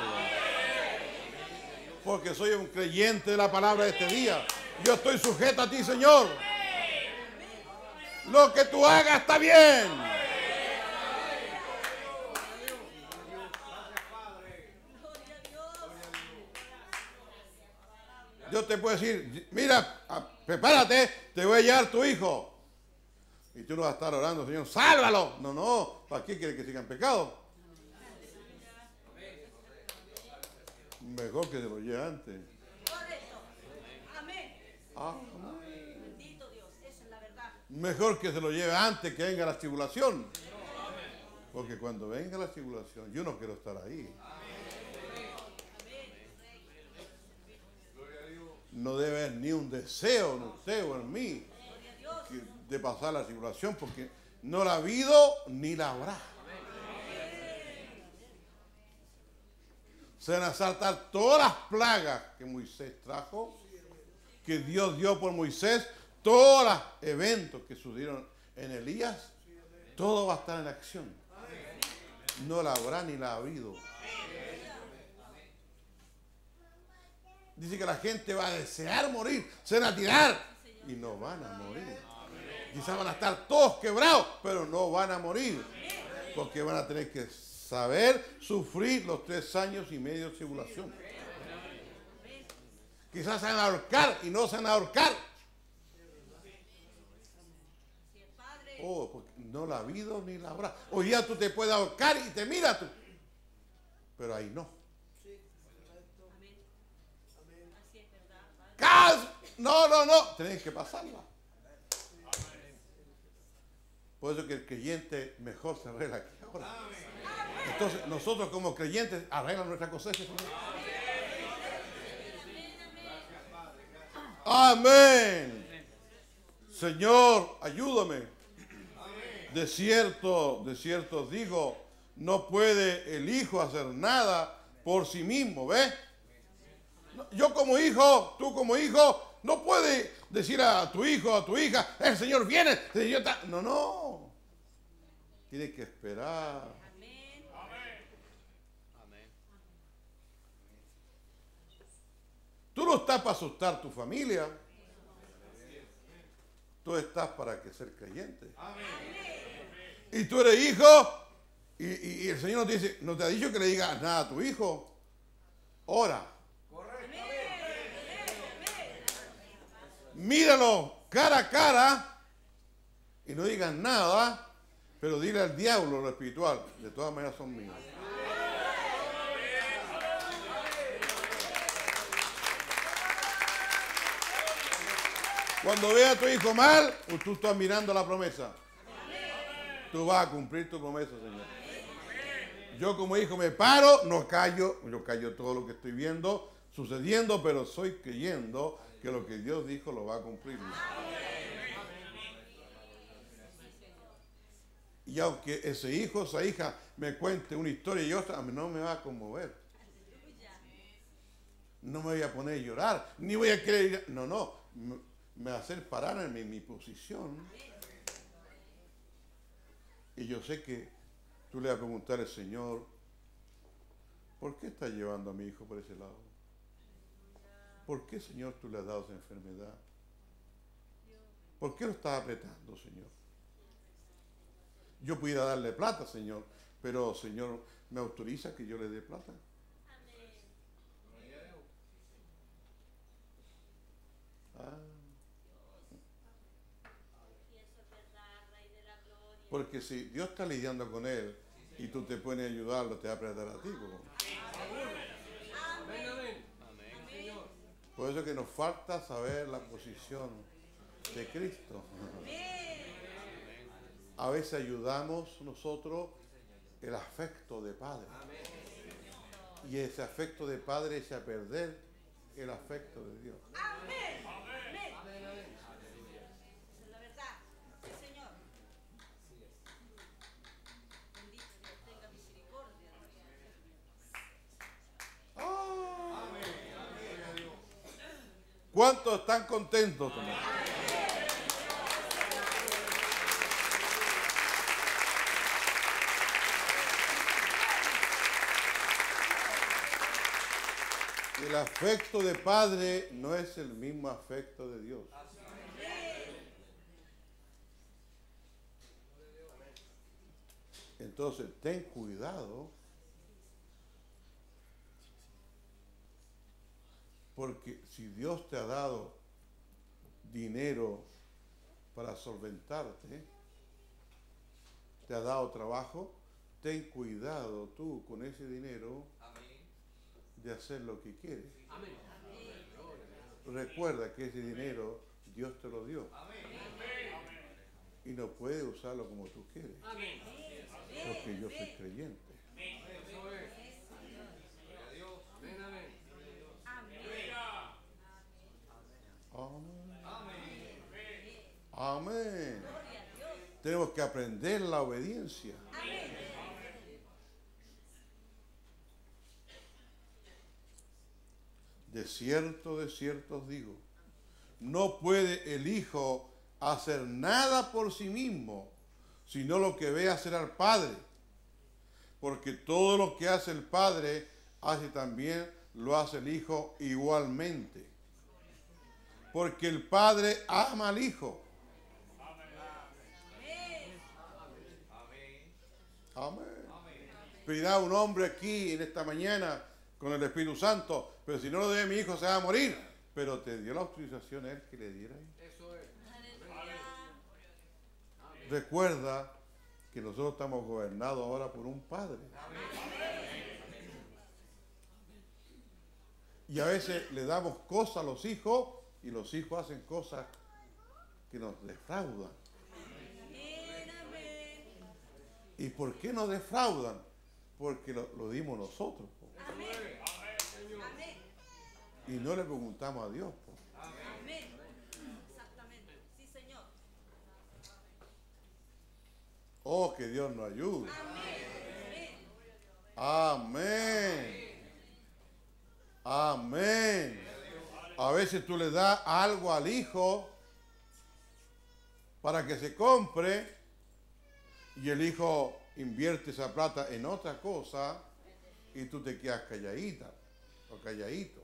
Porque soy un creyente de la palabra de este día. Yo estoy sujeto a ti, Señor. Lo que tú hagas está bien. Yo te puedo decir, mira, prepárate, te voy a llevar tu hijo. Y tú no vas a estar orando, Señor, sálvalo. No, no, ¿para qué quiere que siga en pecado? Mejor que se lo lleve antes. Ah, mejor que se lo lleve antes que venga la tribulación. Porque cuando venga la tribulación, yo no quiero estar ahí. No debe haber ni un deseo en usted o en mí de pasar la tribulación, porque no la ha habido ni la habrá. Se van a saltar todas las plagas que Moisés trajo, que Dios dio por Moisés, todos los eventos que sucedieron en Elías, todo va a estar en acción. No la habrá ni la ha habido. Dice que la gente va a desear morir, se van a tirar y no van a morir. Quizás van a estar todos quebrados, pero no van a morir. Porque van a tener que saber sufrir los tres años y medio de tribulación. Quizás se van a ahorcar y no se van a ahorcar. Oh, porque no la ha habido ni la habrá. Hoy día tú te puedes ahorcar y te miras tú. Pero ahí no. No, no, no. Tenés que pasarla. Por eso que el creyente mejor se arregla aquí ahora. Entonces, nosotros como creyentes arreglamos nuestra cosecha. Amén. Señor, ayúdame. De cierto, de cierto digo, no puede el hijo hacer nada por sí mismo, ¿ves? Yo como hijo, tú como hijo, no puedes decir a tu hijo, a tu hija, el Señor viene, el Señor está... No, no. Tienes que esperar. Amén. Amén. Tú no estás para asustar a tu familia. Tú estás para que ser creyente. Amén. Y tú eres hijo y, y- y el Señor no te dice, no te ha dicho que le digas nada a tu hijo. Ora. Míralo cara a cara y no digas nada, pero dile al diablo lo espiritual. De todas maneras son míos. Cuando veas a tu hijo mal, pues tú estás mirando la promesa. Tú vas a cumplir tu promesa, Señor. Yo como hijo me paro, no callo, yo callo todo lo que estoy viendo, sucediendo, pero soy creyendo que lo que Dios dijo lo va a cumplir. Y aunque ese hijo, esa hija me cuente una historia y otra, a mí no me va a conmover. No me voy a poner a llorar, ni voy a querer ir. No, no, me, me va a hacer parar en mi, mi posición. Y yo sé que tú le vas a preguntar al Señor, ¿por qué estás llevando a mi hijo por ese lado? ¿Por qué, Señor, tú le has dado esa enfermedad? ¿Por qué lo estás apretando, Señor? Yo pudiera darle plata, Señor, pero, Señor, ¿me autoriza que yo le dé plata? Ah. Porque si Dios está lidiando con él y tú te pones a ayudarlo, te va a apretar a ti. ¿Cómo? Por eso que nos falta saber la posición de Cristo. A veces ayudamos nosotros el afecto de padre. Y ese afecto de padre echa a perder el afecto de Dios. Amén. Amén. Esa es la verdad. Sí, Señor. Bendito Dios, tenga misericordia. Ah. ¿Cuántos están contentos? El afecto de padre no es el mismo afecto de Dios. Entonces, ten cuidado, porque si Dios te ha dado dinero para solventarte, te ha dado trabajo, ten cuidado tú con ese dinero de hacer lo que quieres. Recuerda que ese dinero Dios te lo dio. Y no puedes usarlo como tú quieres. Porque yo soy creyente. Amén. Amén. Tenemos que aprender la obediencia. De cierto, de cierto os digo, no puede el Hijo hacer nada por sí mismo, sino lo que ve hacer al Padre. Porque todo lo que hace el Padre, hace también, lo hace el Hijo igualmente. Porque el Padre ama al Hijo. Amén. Pedirá un hombre aquí en esta mañana con el Espíritu Santo, pero si no lo dé mi hijo se va a morir. Pero te dio la autorización a él que le diera. Eso es. Recuerda que nosotros estamos gobernados ahora por un Padre. Y a veces le damos cosas a los hijos y los hijos hacen cosas que nos defraudan. ¿Y por qué nos defraudan? Porque lo, lo dimos nosotros. Po. Y no le preguntamos a Dios. Po. Amén. Exactamente. Sí, Señor. Oh, que Dios nos ayude. Amén. Amén. A veces tú le das algo al hijo para que se compre y el hijo invierte esa plata en otra cosa y tú te quedas calladita o calladito.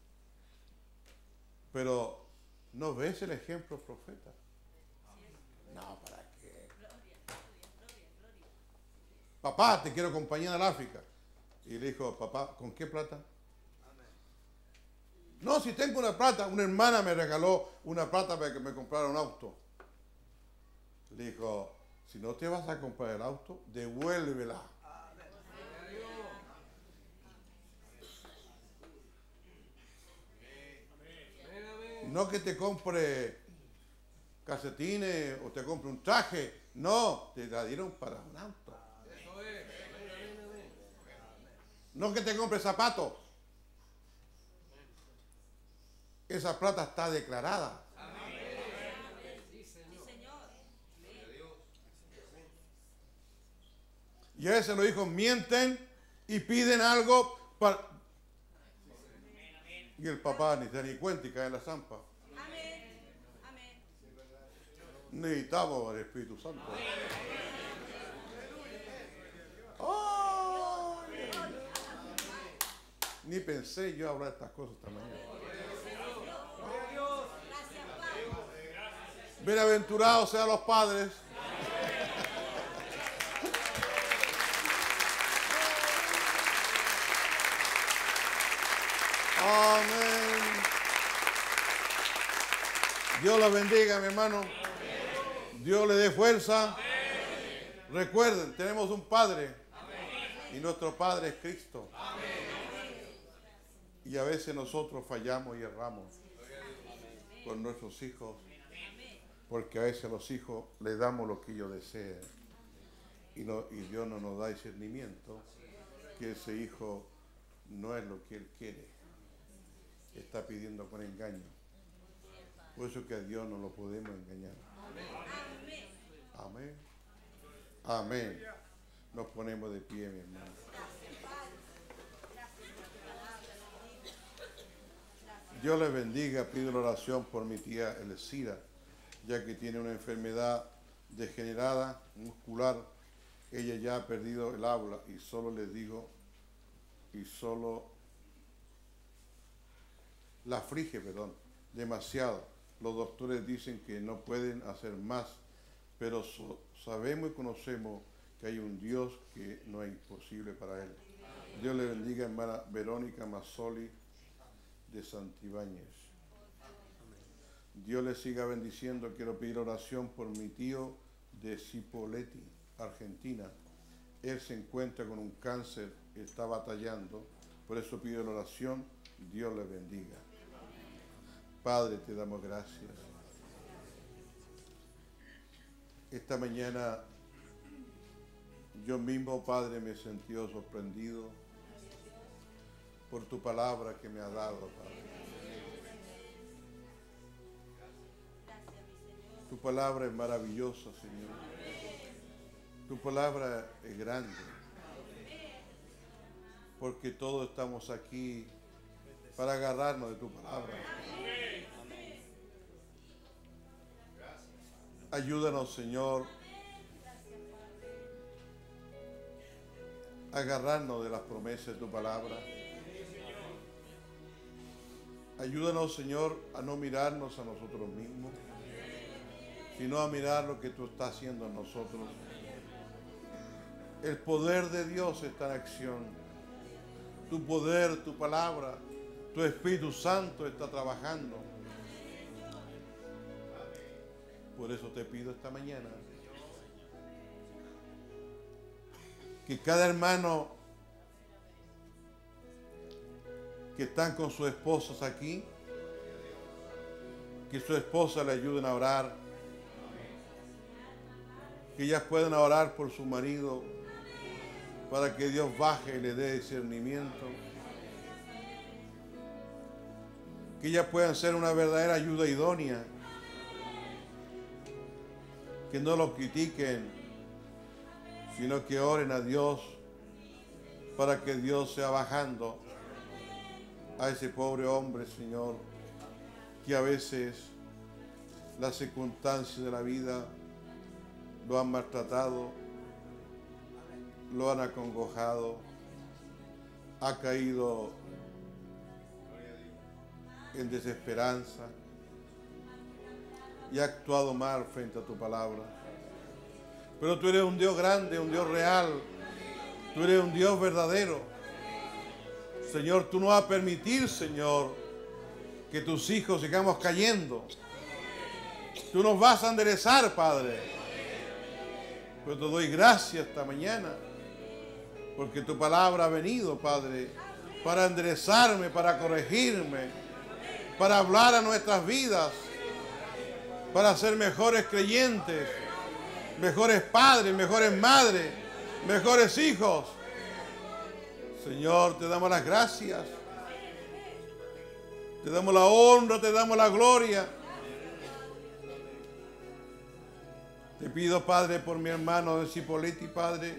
Pero no ves el ejemplo, profeta. No, ¿para qué? Papá, te quiero acompañar al África. Y le dijo, papá, ¿con qué plata? No, si tengo una plata, una hermana me regaló una plata para que me comprara un auto. Le dijo, si no te vas a comprar el auto, devuélvela. No que te compre calcetines o te compre un traje. No, te la dieron para un auto. No que te compre zapatos. Esa plata está declarada. Y a veces los hijos mienten y piden algo para... Y el papá ni se da ni cuenta y cae en la zampa. Necesitamos el Espíritu Santo. Oh, ni pensé yo hablar estas cosas esta mañana. Bienaventurados sean los padres. Amén. Dios los bendiga, mi hermano. Dios le dé fuerza. Recuerden, tenemos un Padre. Y nuestro Padre es Cristo. Y a veces nosotros fallamos y erramos con nuestros hijos. Porque a veces a los hijos les damos lo que ellos desean. Y, no, y Dios no nos da discernimiento. Que ese hijo no es lo que Él quiere. Está pidiendo con engaño. Por eso que a Dios no lo podemos engañar. Amén. Amén. Nos ponemos de pie, mi hermano. Dios les bendiga. Pido la oración por mi tía Elcira, ya que tiene una enfermedad degenerada muscular. Ella ya ha perdido el habla y solo les digo, y solo la aflige, perdón, demasiado. Los doctores dicen que no pueden hacer más, pero so, sabemos y conocemos que hay un Dios que no es imposible para Él. Dios le bendiga, hermana Verónica Mazzoli de Santibáñez. Dios le siga bendiciendo. Quiero pedir oración por mi tío de Cipolletti, Argentina. Él se encuentra con un cáncer, está batallando. Por eso pido la oración. Dios le bendiga. Padre, te damos gracias. Esta mañana yo mismo, Padre, me he sentido sorprendido por tu palabra que me has dado, Padre. Tu palabra es maravillosa, Señor. Tu palabra es grande. Porque todos estamos aquí para agarrarnos de tu palabra. Ayúdanos, Señor, a agarrarnos de las promesas de tu palabra. Ayúdanos, Señor, a no mirarnos a nosotros mismos, sino a mirar lo que tú estás haciendo en nosotros. El poder de Dios está en acción. Tu poder, tu palabra, tu Espíritu Santo está trabajando. Por eso te pido esta mañana que cada hermano que están con sus esposas aquí, que su esposa le ayuden a orar, que ellas puedan orar por su marido para que Dios baje y le dé discernimiento, que ellas puedan ser una verdadera ayuda idónea, que no lo critiquen, sino que oren a Dios para que Dios sea bajando a ese pobre hombre, Señor, que a veces las circunstancias de la vida lo han maltratado, lo han acongojado, ha caído en desesperanza y he actuado mal frente a tu palabra. Pero tú eres un Dios grande, un Dios real. Tú eres un Dios verdadero. Señor, tú no vas a permitir, Señor, que tus hijos sigamos cayendo. Tú nos vas a enderezar, Padre. Pero te doy gracias esta mañana, porque tu palabra ha venido, Padre, para enderezarme, para corregirme, para hablar a nuestras vidas, para ser mejores creyentes, mejores padres, mejores madres, mejores hijos. Señor, te damos las gracias, te damos la honra, te damos la gloria. Te pido, Padre, por mi hermano de Cipoliti, Padre.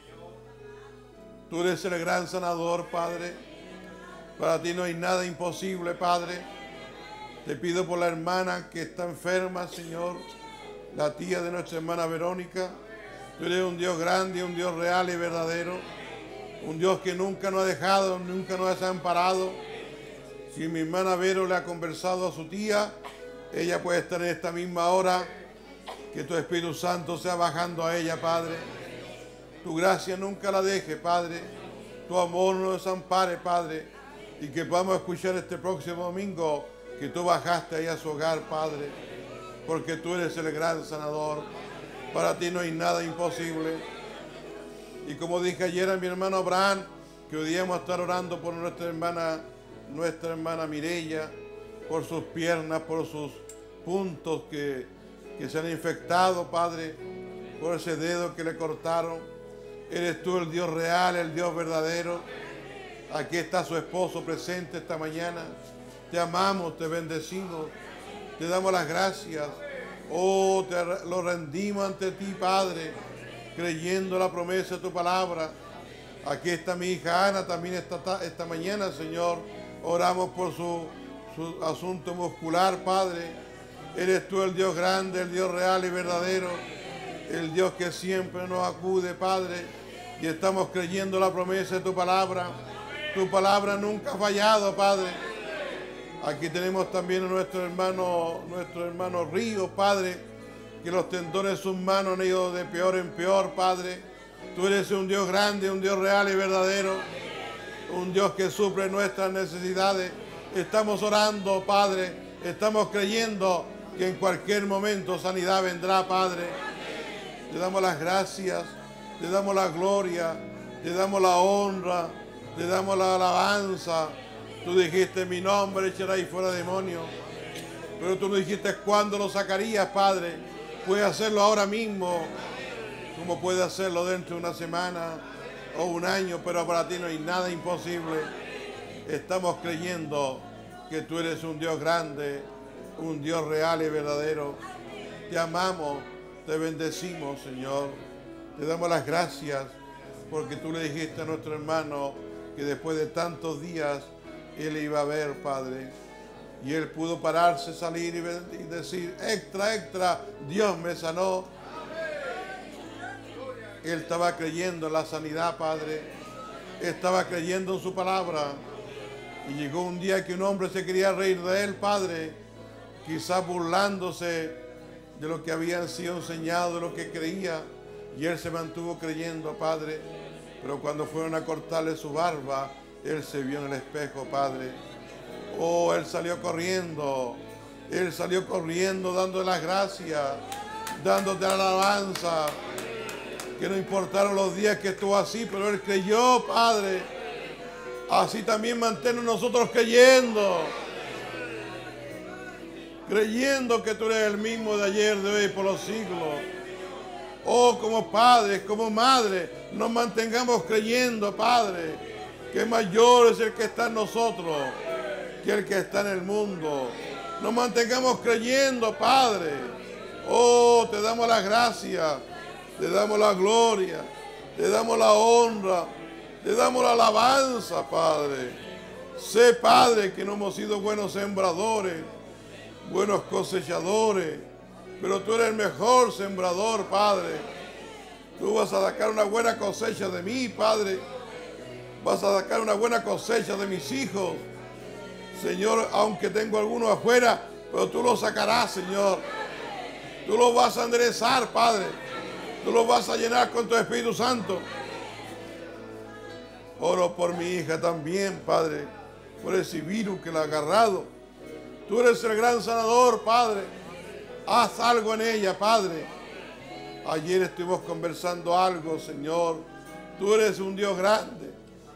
Tú eres el gran sanador, Padre. Para ti no hay nada imposible, Padre. Te pido por la hermana que está enferma, Señor, la tía de nuestra hermana Verónica. Tú eres un Dios grande, un Dios real y verdadero. Un Dios que nunca nos ha dejado, nunca nos ha desamparado. Si mi hermana Vero le ha conversado a su tía, ella puede estar en esta misma hora. Que tu Espíritu Santo sea bajando a ella, Padre. Tu gracia nunca la deje, Padre. Tu amor no desampare, Padre. Y que podamos escuchar este próximo domingo que tú bajaste ahí a su hogar, Padre. Porque tú eres el gran sanador. Para ti no hay nada imposible. Y como dije ayer a mi hermano Abraham, que hoy día vamos a estar orando por nuestra hermana, nuestra hermana Mireya, por sus piernas, por sus puntos que... que se han infectado, Padre, por ese dedo que le cortaron. Eres tú el Dios real, el Dios verdadero. Aquí está su esposo presente esta mañana. Te amamos, te bendecimos, te damos las gracias. Oh, te lo rendimos ante ti, Padre, creyendo la promesa de tu palabra. Aquí está mi hija Ana también esta, esta mañana, Señor. Oramos por su, su asunto muscular, Padre. Eres tú el Dios grande, el Dios real y verdadero, el Dios que siempre nos acude, Padre, y estamos creyendo la promesa de tu palabra. Tu palabra nunca ha fallado, Padre. Aquí tenemos también a nuestro hermano, nuestro hermano Río, Padre, que los tendones de sus manos han ido de peor en peor, Padre. Tú eres un Dios grande, un Dios real y verdadero, un Dios que suple nuestras necesidades. Estamos orando, Padre, estamos creyendo que en cualquier momento sanidad vendrá, Padre. Te damos las gracias, te damos la gloria, te damos la honra, te damos la alabanza. Tú dijiste, mi nombre echaréis fuera demonios. Pero tú no dijiste cuándo lo sacarías, Padre. Puedes hacerlo ahora mismo, como puede hacerlo dentro de una semana o un año, pero para ti no hay nada imposible. Estamos creyendo que tú eres un Dios grande, un Dios real y verdadero. Te amamos, te bendecimos, Señor. Te damos las gracias porque tú le dijiste a nuestro hermano que después de tantos días él iba a ver, Padre. Y él pudo pararse, salir y decir, extra, extra, Dios me sanó. Él estaba creyendo en la sanidad, Padre. Estaba creyendo en su palabra. Y llegó un día que un hombre se quería reír de él, Padre, quizás burlándose de lo que habían sido enseñado, de lo que creía, y él se mantuvo creyendo, Padre. Pero cuando fueron a cortarle su barba, él se vio en el espejo, Padre. Oh, él salió corriendo, él salió corriendo dando las gracias, dándote la alabanza, que no importaron los días que estuvo así, pero él creyó, Padre. Así también manténnos nosotros creyendo. Creyendo que tú eres el mismo de ayer, de hoy y por los siglos. Oh, como padres, como madres, nos mantengamos creyendo, Padre, que mayor es el que está en nosotros que el que está en el mundo. Nos mantengamos creyendo, Padre. Oh, te damos las gracias, te damos la gloria, te damos la honra, te damos la alabanza, Padre. Sé, Padre, que no hemos sido buenos sembradores, buenos cosechadores, pero tú eres el mejor sembrador, Padre. Tú vas a sacar una buena cosecha de mí, Padre. Vas a sacar una buena cosecha de mis hijos. Señor, aunque tengo algunos afuera, pero tú los sacarás, Señor. Tú los vas a enderezar, Padre. Tú los vas a llenar con tu Espíritu Santo. Oro por mi hija también, Padre, por ese virus que la ha agarrado. Tú eres el gran sanador, Padre. Haz algo en ella, Padre. Ayer estuvimos conversando algo, Señor. Tú eres un Dios grande.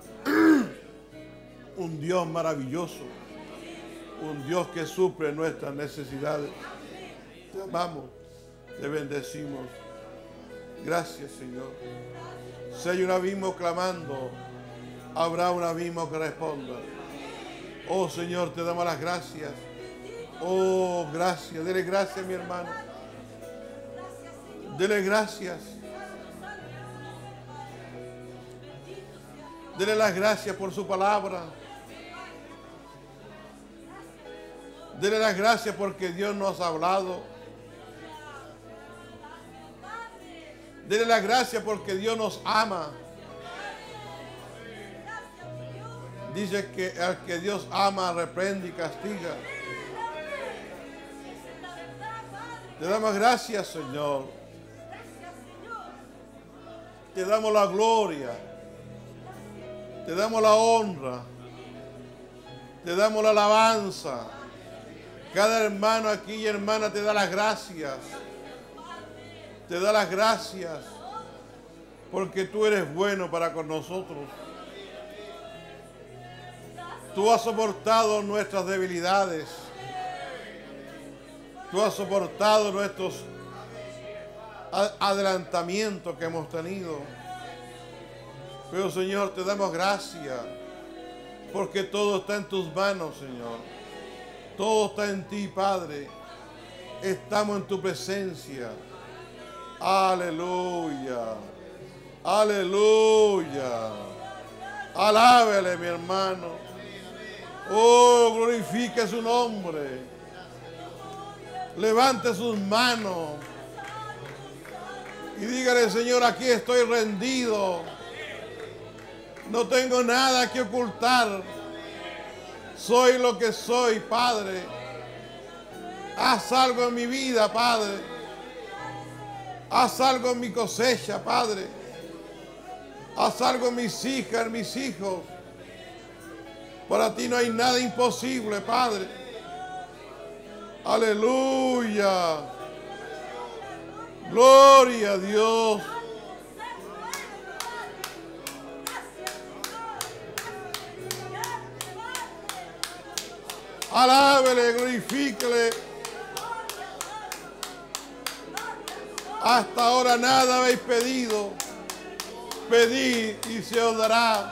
Un Dios maravilloso. Un Dios que suple nuestras necesidades. Te amamos. Te bendecimos. Gracias, Señor. Si hay un abismo clamando, habrá un abismo que responda. Oh, Señor, te damos las gracias. Oh, gracias. Dele gracias, mi hermano. Dele gracias. Dele las gracias por su palabra. Dele las gracias porque Dios nos ha hablado. Dele las gracias porque Dios nos ama. Dice que al que Dios ama, reprende y castiga. Te damos gracias, Señor. Te damos la gloria. Te damos la honra. Te damos la alabanza. Cada hermano aquí y hermana te da las gracias. Te da las gracias porque tú eres bueno para con nosotros. Tú has soportado nuestras debilidades. Tú has soportado nuestros adelantamientos que hemos tenido. Pero, Señor, te damos gracias porque todo está en tus manos, Señor. Todo está en ti, Padre. Estamos en tu presencia. Aleluya. Aleluya. Alábele, mi hermano. Oh, glorifique su nombre. Levante sus manos. Y dígale, Señor, aquí estoy rendido. No tengo nada que ocultar. Soy lo que soy, Padre. Haz algo en mi vida, Padre. Haz algo en mi cosecha, Padre. Haz algo en mis hijas, en mis hijos. Para ti no hay nada imposible, Padre. Aleluya. Gloria a Dios. Alábele, glorifíquele. Hasta ahora nada habéis pedido. Pedid y se os dará.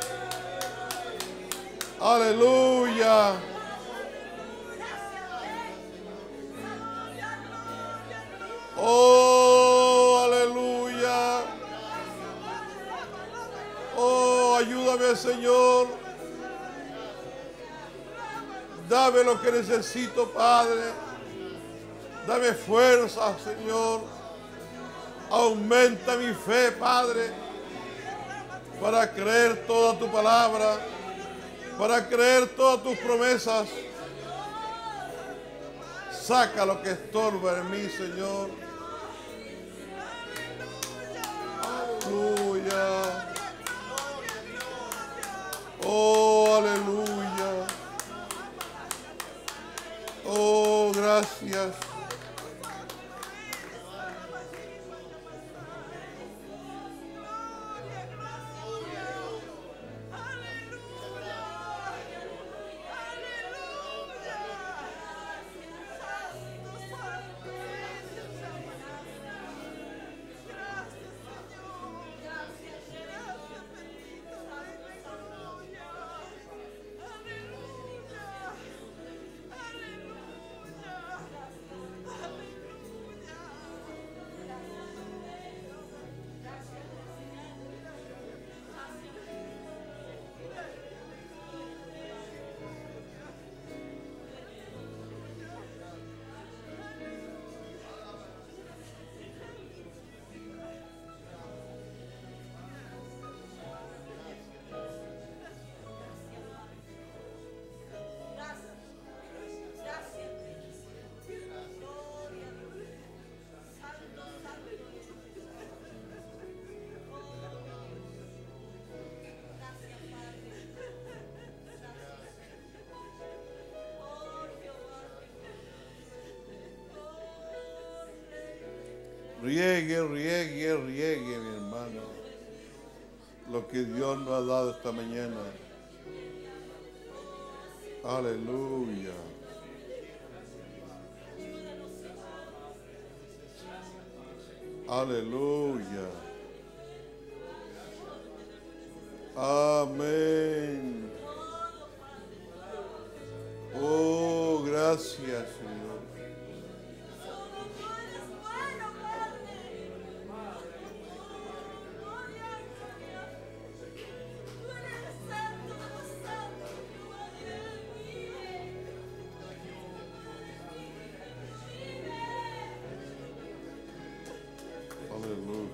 Aleluya. Oh, aleluya. Oh, ayúdame, Señor. Dame lo que necesito, Padre. Dame fuerza, Señor. Aumenta mi fe, Padre, para creer toda tu palabra, para creer todas tus promesas. Saca lo que estorba en mí, Señor. Aleluya. Oh, aleluya. Oh, gracias. Riegue, riegue, riegue, mi hermano, lo que Dios nos ha dado esta mañana. Aleluya. Aleluya. Amén. Oh, gracias, Señor. Aleluya.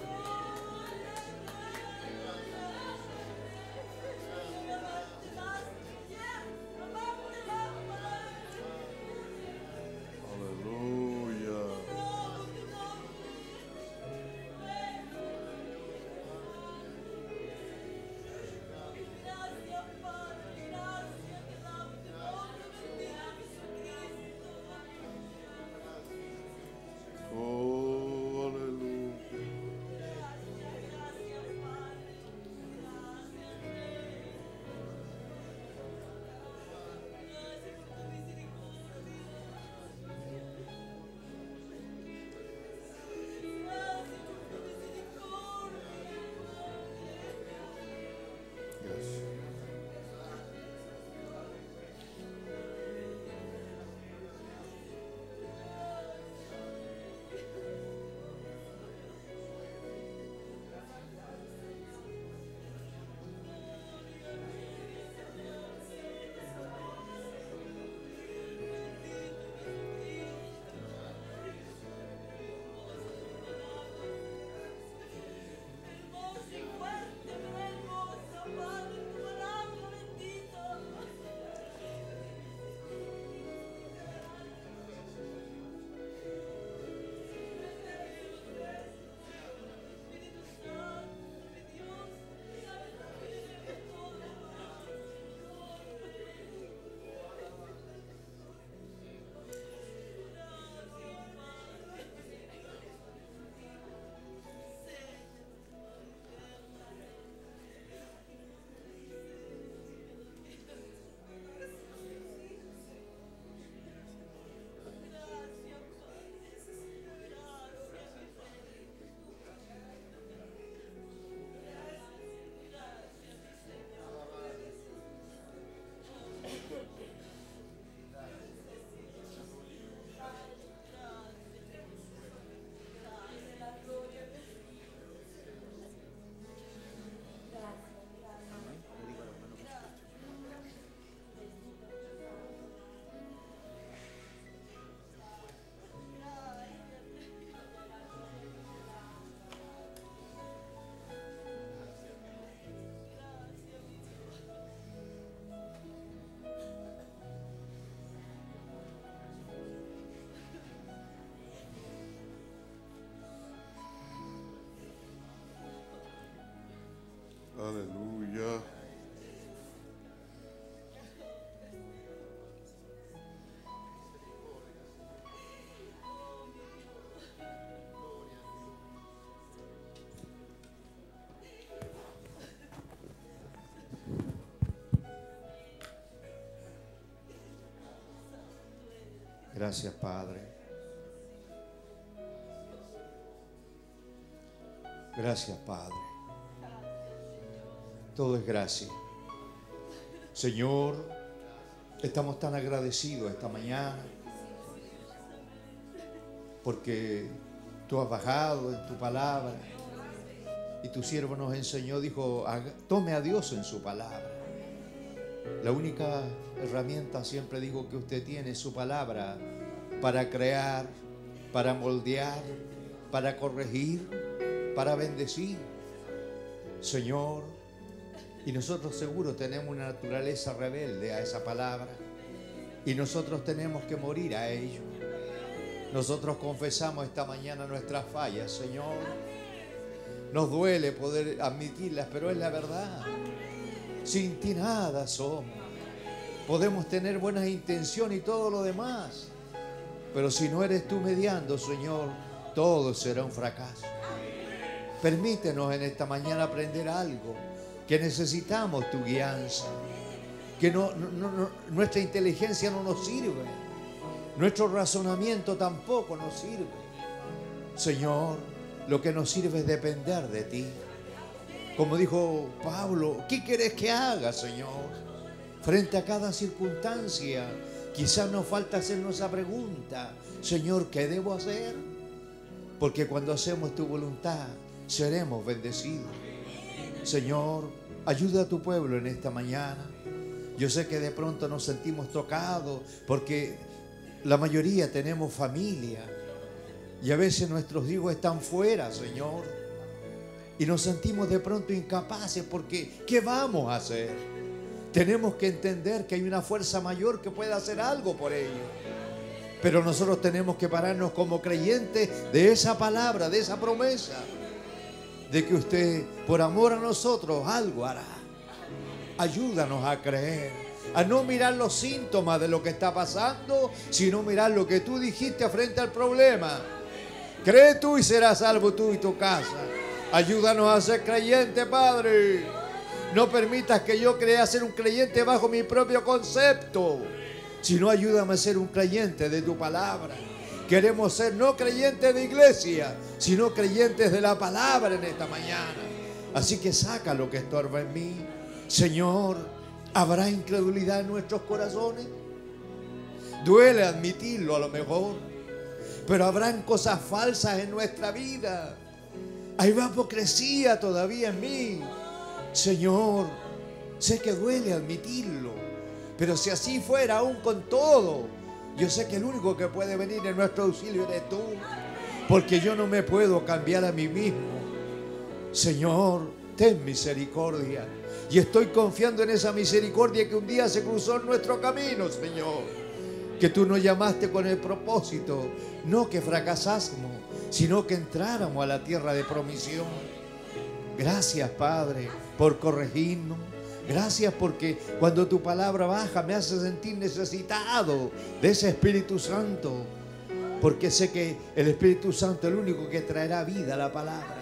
Aleluya. Oh, aleluya. Gracias. Aleluya. Gracias, Padre. Gracias, Padre. Todo es gracia. Señor, estamos tan agradecidos esta mañana porque tú has bajado en tu palabra y tu siervo nos enseñó, dijo, tome a Dios en su palabra. La única herramienta, siempre digo, que usted tiene es su palabra para crear, para moldear, para corregir, para bendecir. Señor, y nosotros seguro tenemos una naturaleza rebelde a esa palabra y nosotros tenemos que morir a ello. Nosotros confesamos esta mañana nuestras fallas, Señor. Nos duele poder admitirlas, pero es la verdad. Sin ti nada somos. Podemos tener buenas intenciones y todo lo demás, pero si no eres tú mediando, Señor, todo será un fracaso. Permítenos en esta mañana aprender algo, que necesitamos tu guianza, que no, no, no, nuestra inteligencia no nos sirve, nuestro razonamiento tampoco nos sirve. Señor, lo que nos sirve es depender de ti. Como dijo Pablo, ¿qué quieres que haga, Señor? Frente a cada circunstancia, quizás nos falta hacernos esa pregunta: Señor, ¿qué debo hacer? Porque cuando hacemos tu voluntad, seremos bendecidos. Señor, ayuda a tu pueblo en esta mañana. Yo sé que de pronto nos sentimos tocados porque la mayoría tenemos familia y a veces nuestros hijos están fuera, Señor, y nos sentimos de pronto incapaces porque ¿qué vamos a hacer? Tenemos que entender que hay una fuerza mayor que puede hacer algo por ellos, pero nosotros tenemos que pararnos como creyentes de esa palabra, de esa promesa, de que usted, por amor a nosotros, algo hará. Ayúdanos a creer, a no mirar los síntomas de lo que está pasando, sino mirar lo que tú dijiste frente al problema. Cree tú y serás salvo tú y tu casa. Ayúdanos a ser creyentes, Padre. No permitas que yo crea ser un creyente bajo mi propio concepto, sino ayúdame a ser un creyente de tu palabra. Queremos ser no creyentes de iglesia, sino creyentes de la palabra en esta mañana. Así que saca lo que estorba en mí. Señor, ¿habrá incredulidad en nuestros corazones? Duele admitirlo a lo mejor, pero habrán cosas falsas en nuestra vida. Hay hipocresía todavía en mí. Señor, sé que duele admitirlo, pero si así fuera aún con todo, yo sé que el único que puede venir en nuestro auxilio eres tú, porque yo no me puedo cambiar a mí mismo. Señor, ten misericordia. Y estoy confiando en esa misericordia que un día se cruzó en nuestro camino, Señor. Que tú nos llamaste con el propósito, no que fracasásemos, sino que entráramos a la tierra de promisión. Gracias, Padre, por corregirnos. Gracias porque cuando tu palabra baja me hace sentir necesitado de ese Espíritu Santo. Porque sé que el Espíritu Santo es el único que traerá vida a la palabra.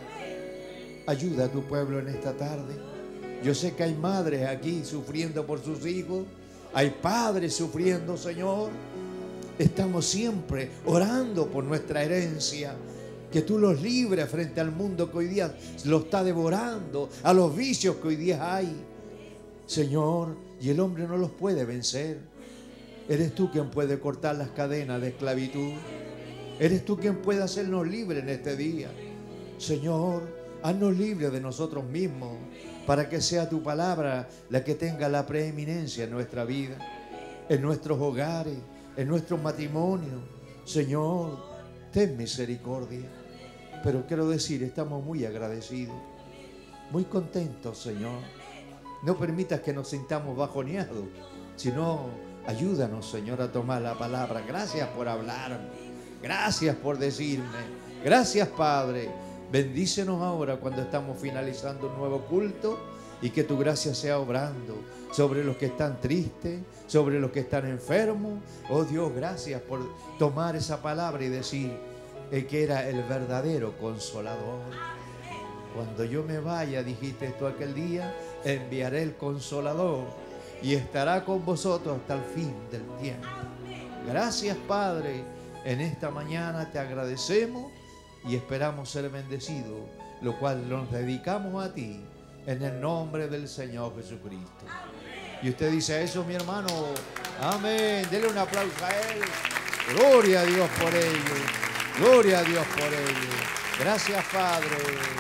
Ayuda a tu pueblo en esta tarde. Yo sé que hay madres aquí sufriendo por sus hijos. Hay padres sufriendo, Señor. Estamos siempre orando por nuestra herencia. Que tú los libres frente al mundo que hoy día lo está devorando, a los vicios que hoy día hay. Señor, y el hombre no los puede vencer. Eres tú quien puede cortar las cadenas de esclavitud. Eres tú quien puede hacernos libres en este día. Señor, haznos libres de nosotros mismos, para que sea tu palabra la que tenga la preeminencia en nuestra vida, en nuestros hogares, en nuestros matrimonios. Señor, ten misericordia. Pero quiero decir, estamos muy agradecidos, muy contentos, Señor. No permitas que nos sintamos bajoneados, sino ayúdanos, Señor, a tomar la palabra. Gracias por hablarme, gracias por decirme, gracias, Padre. Bendícenos ahora cuando estamos finalizando un nuevo culto y que tu gracia sea obrando sobre los que están tristes, sobre los que están enfermos. Oh Dios, gracias por tomar esa palabra y decir eh, que era el verdadero consolador. Cuando yo me vaya, dijiste tú aquel día, enviaré el consolador y estará con vosotros hasta el fin del tiempo. Gracias, Padre. En esta mañana te agradecemos y esperamos ser bendecidos, lo cual nos dedicamos a ti en el nombre del Señor Jesucristo. Y usted dice eso, mi hermano. Amén. Dele un aplauso a Él. Gloria a Dios por ello. Gloria a Dios por ello. Gracias, Padre.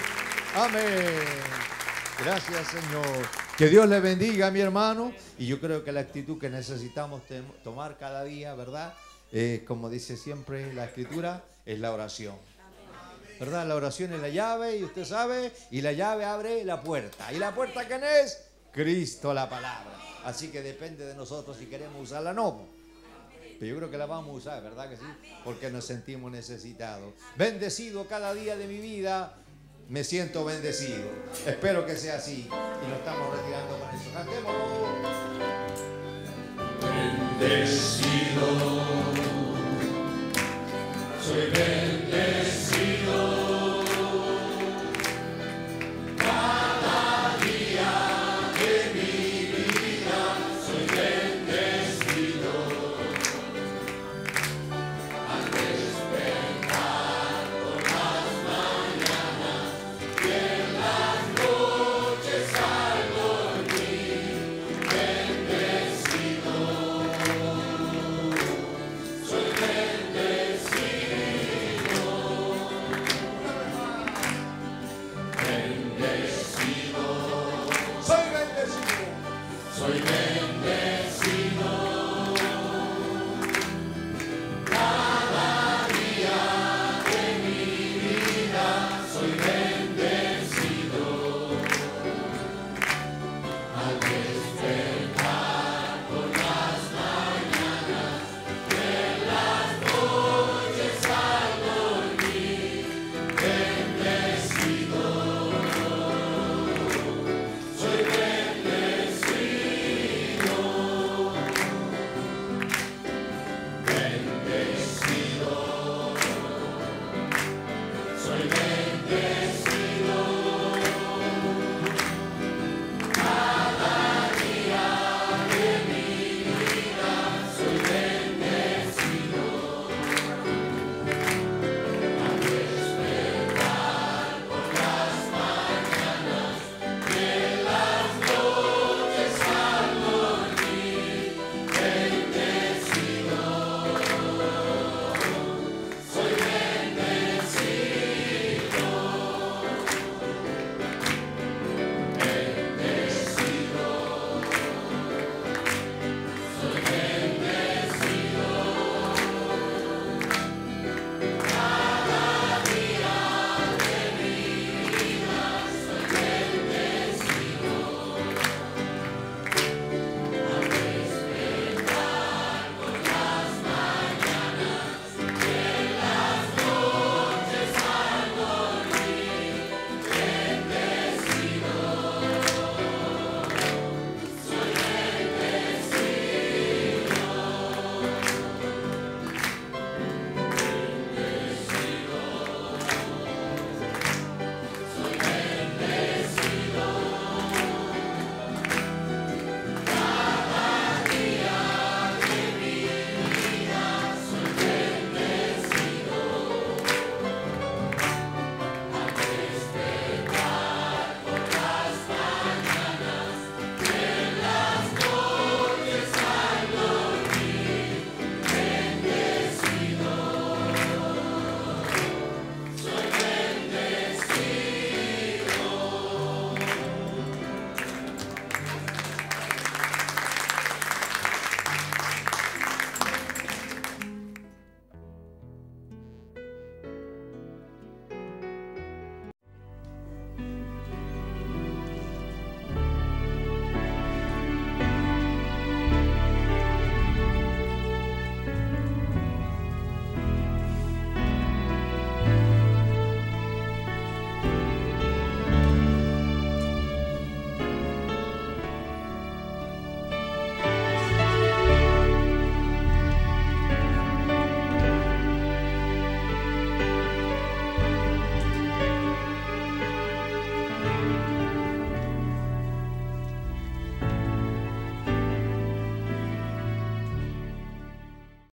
Amén. Gracias, Señor. Que Dios le bendiga, mi hermano. Y yo creo que la actitud que necesitamos tomar cada día, ¿verdad? Eh, como dice siempre la Escritura, es la oración. ¿Verdad? La oración es la llave, y usted sabe, y la llave abre la puerta. ¿Y la puerta quién es? Cristo, la palabra. Así que depende de nosotros si queremos usarla o no. Pero yo creo que la vamos a usar, ¿verdad que sí? Porque nos sentimos necesitados. Bendecido cada día de mi vida, me siento bendecido. Espero que sea así. Y lo estamos retirando con eso. Cantémoslo. Bendecido. Soy bendecido.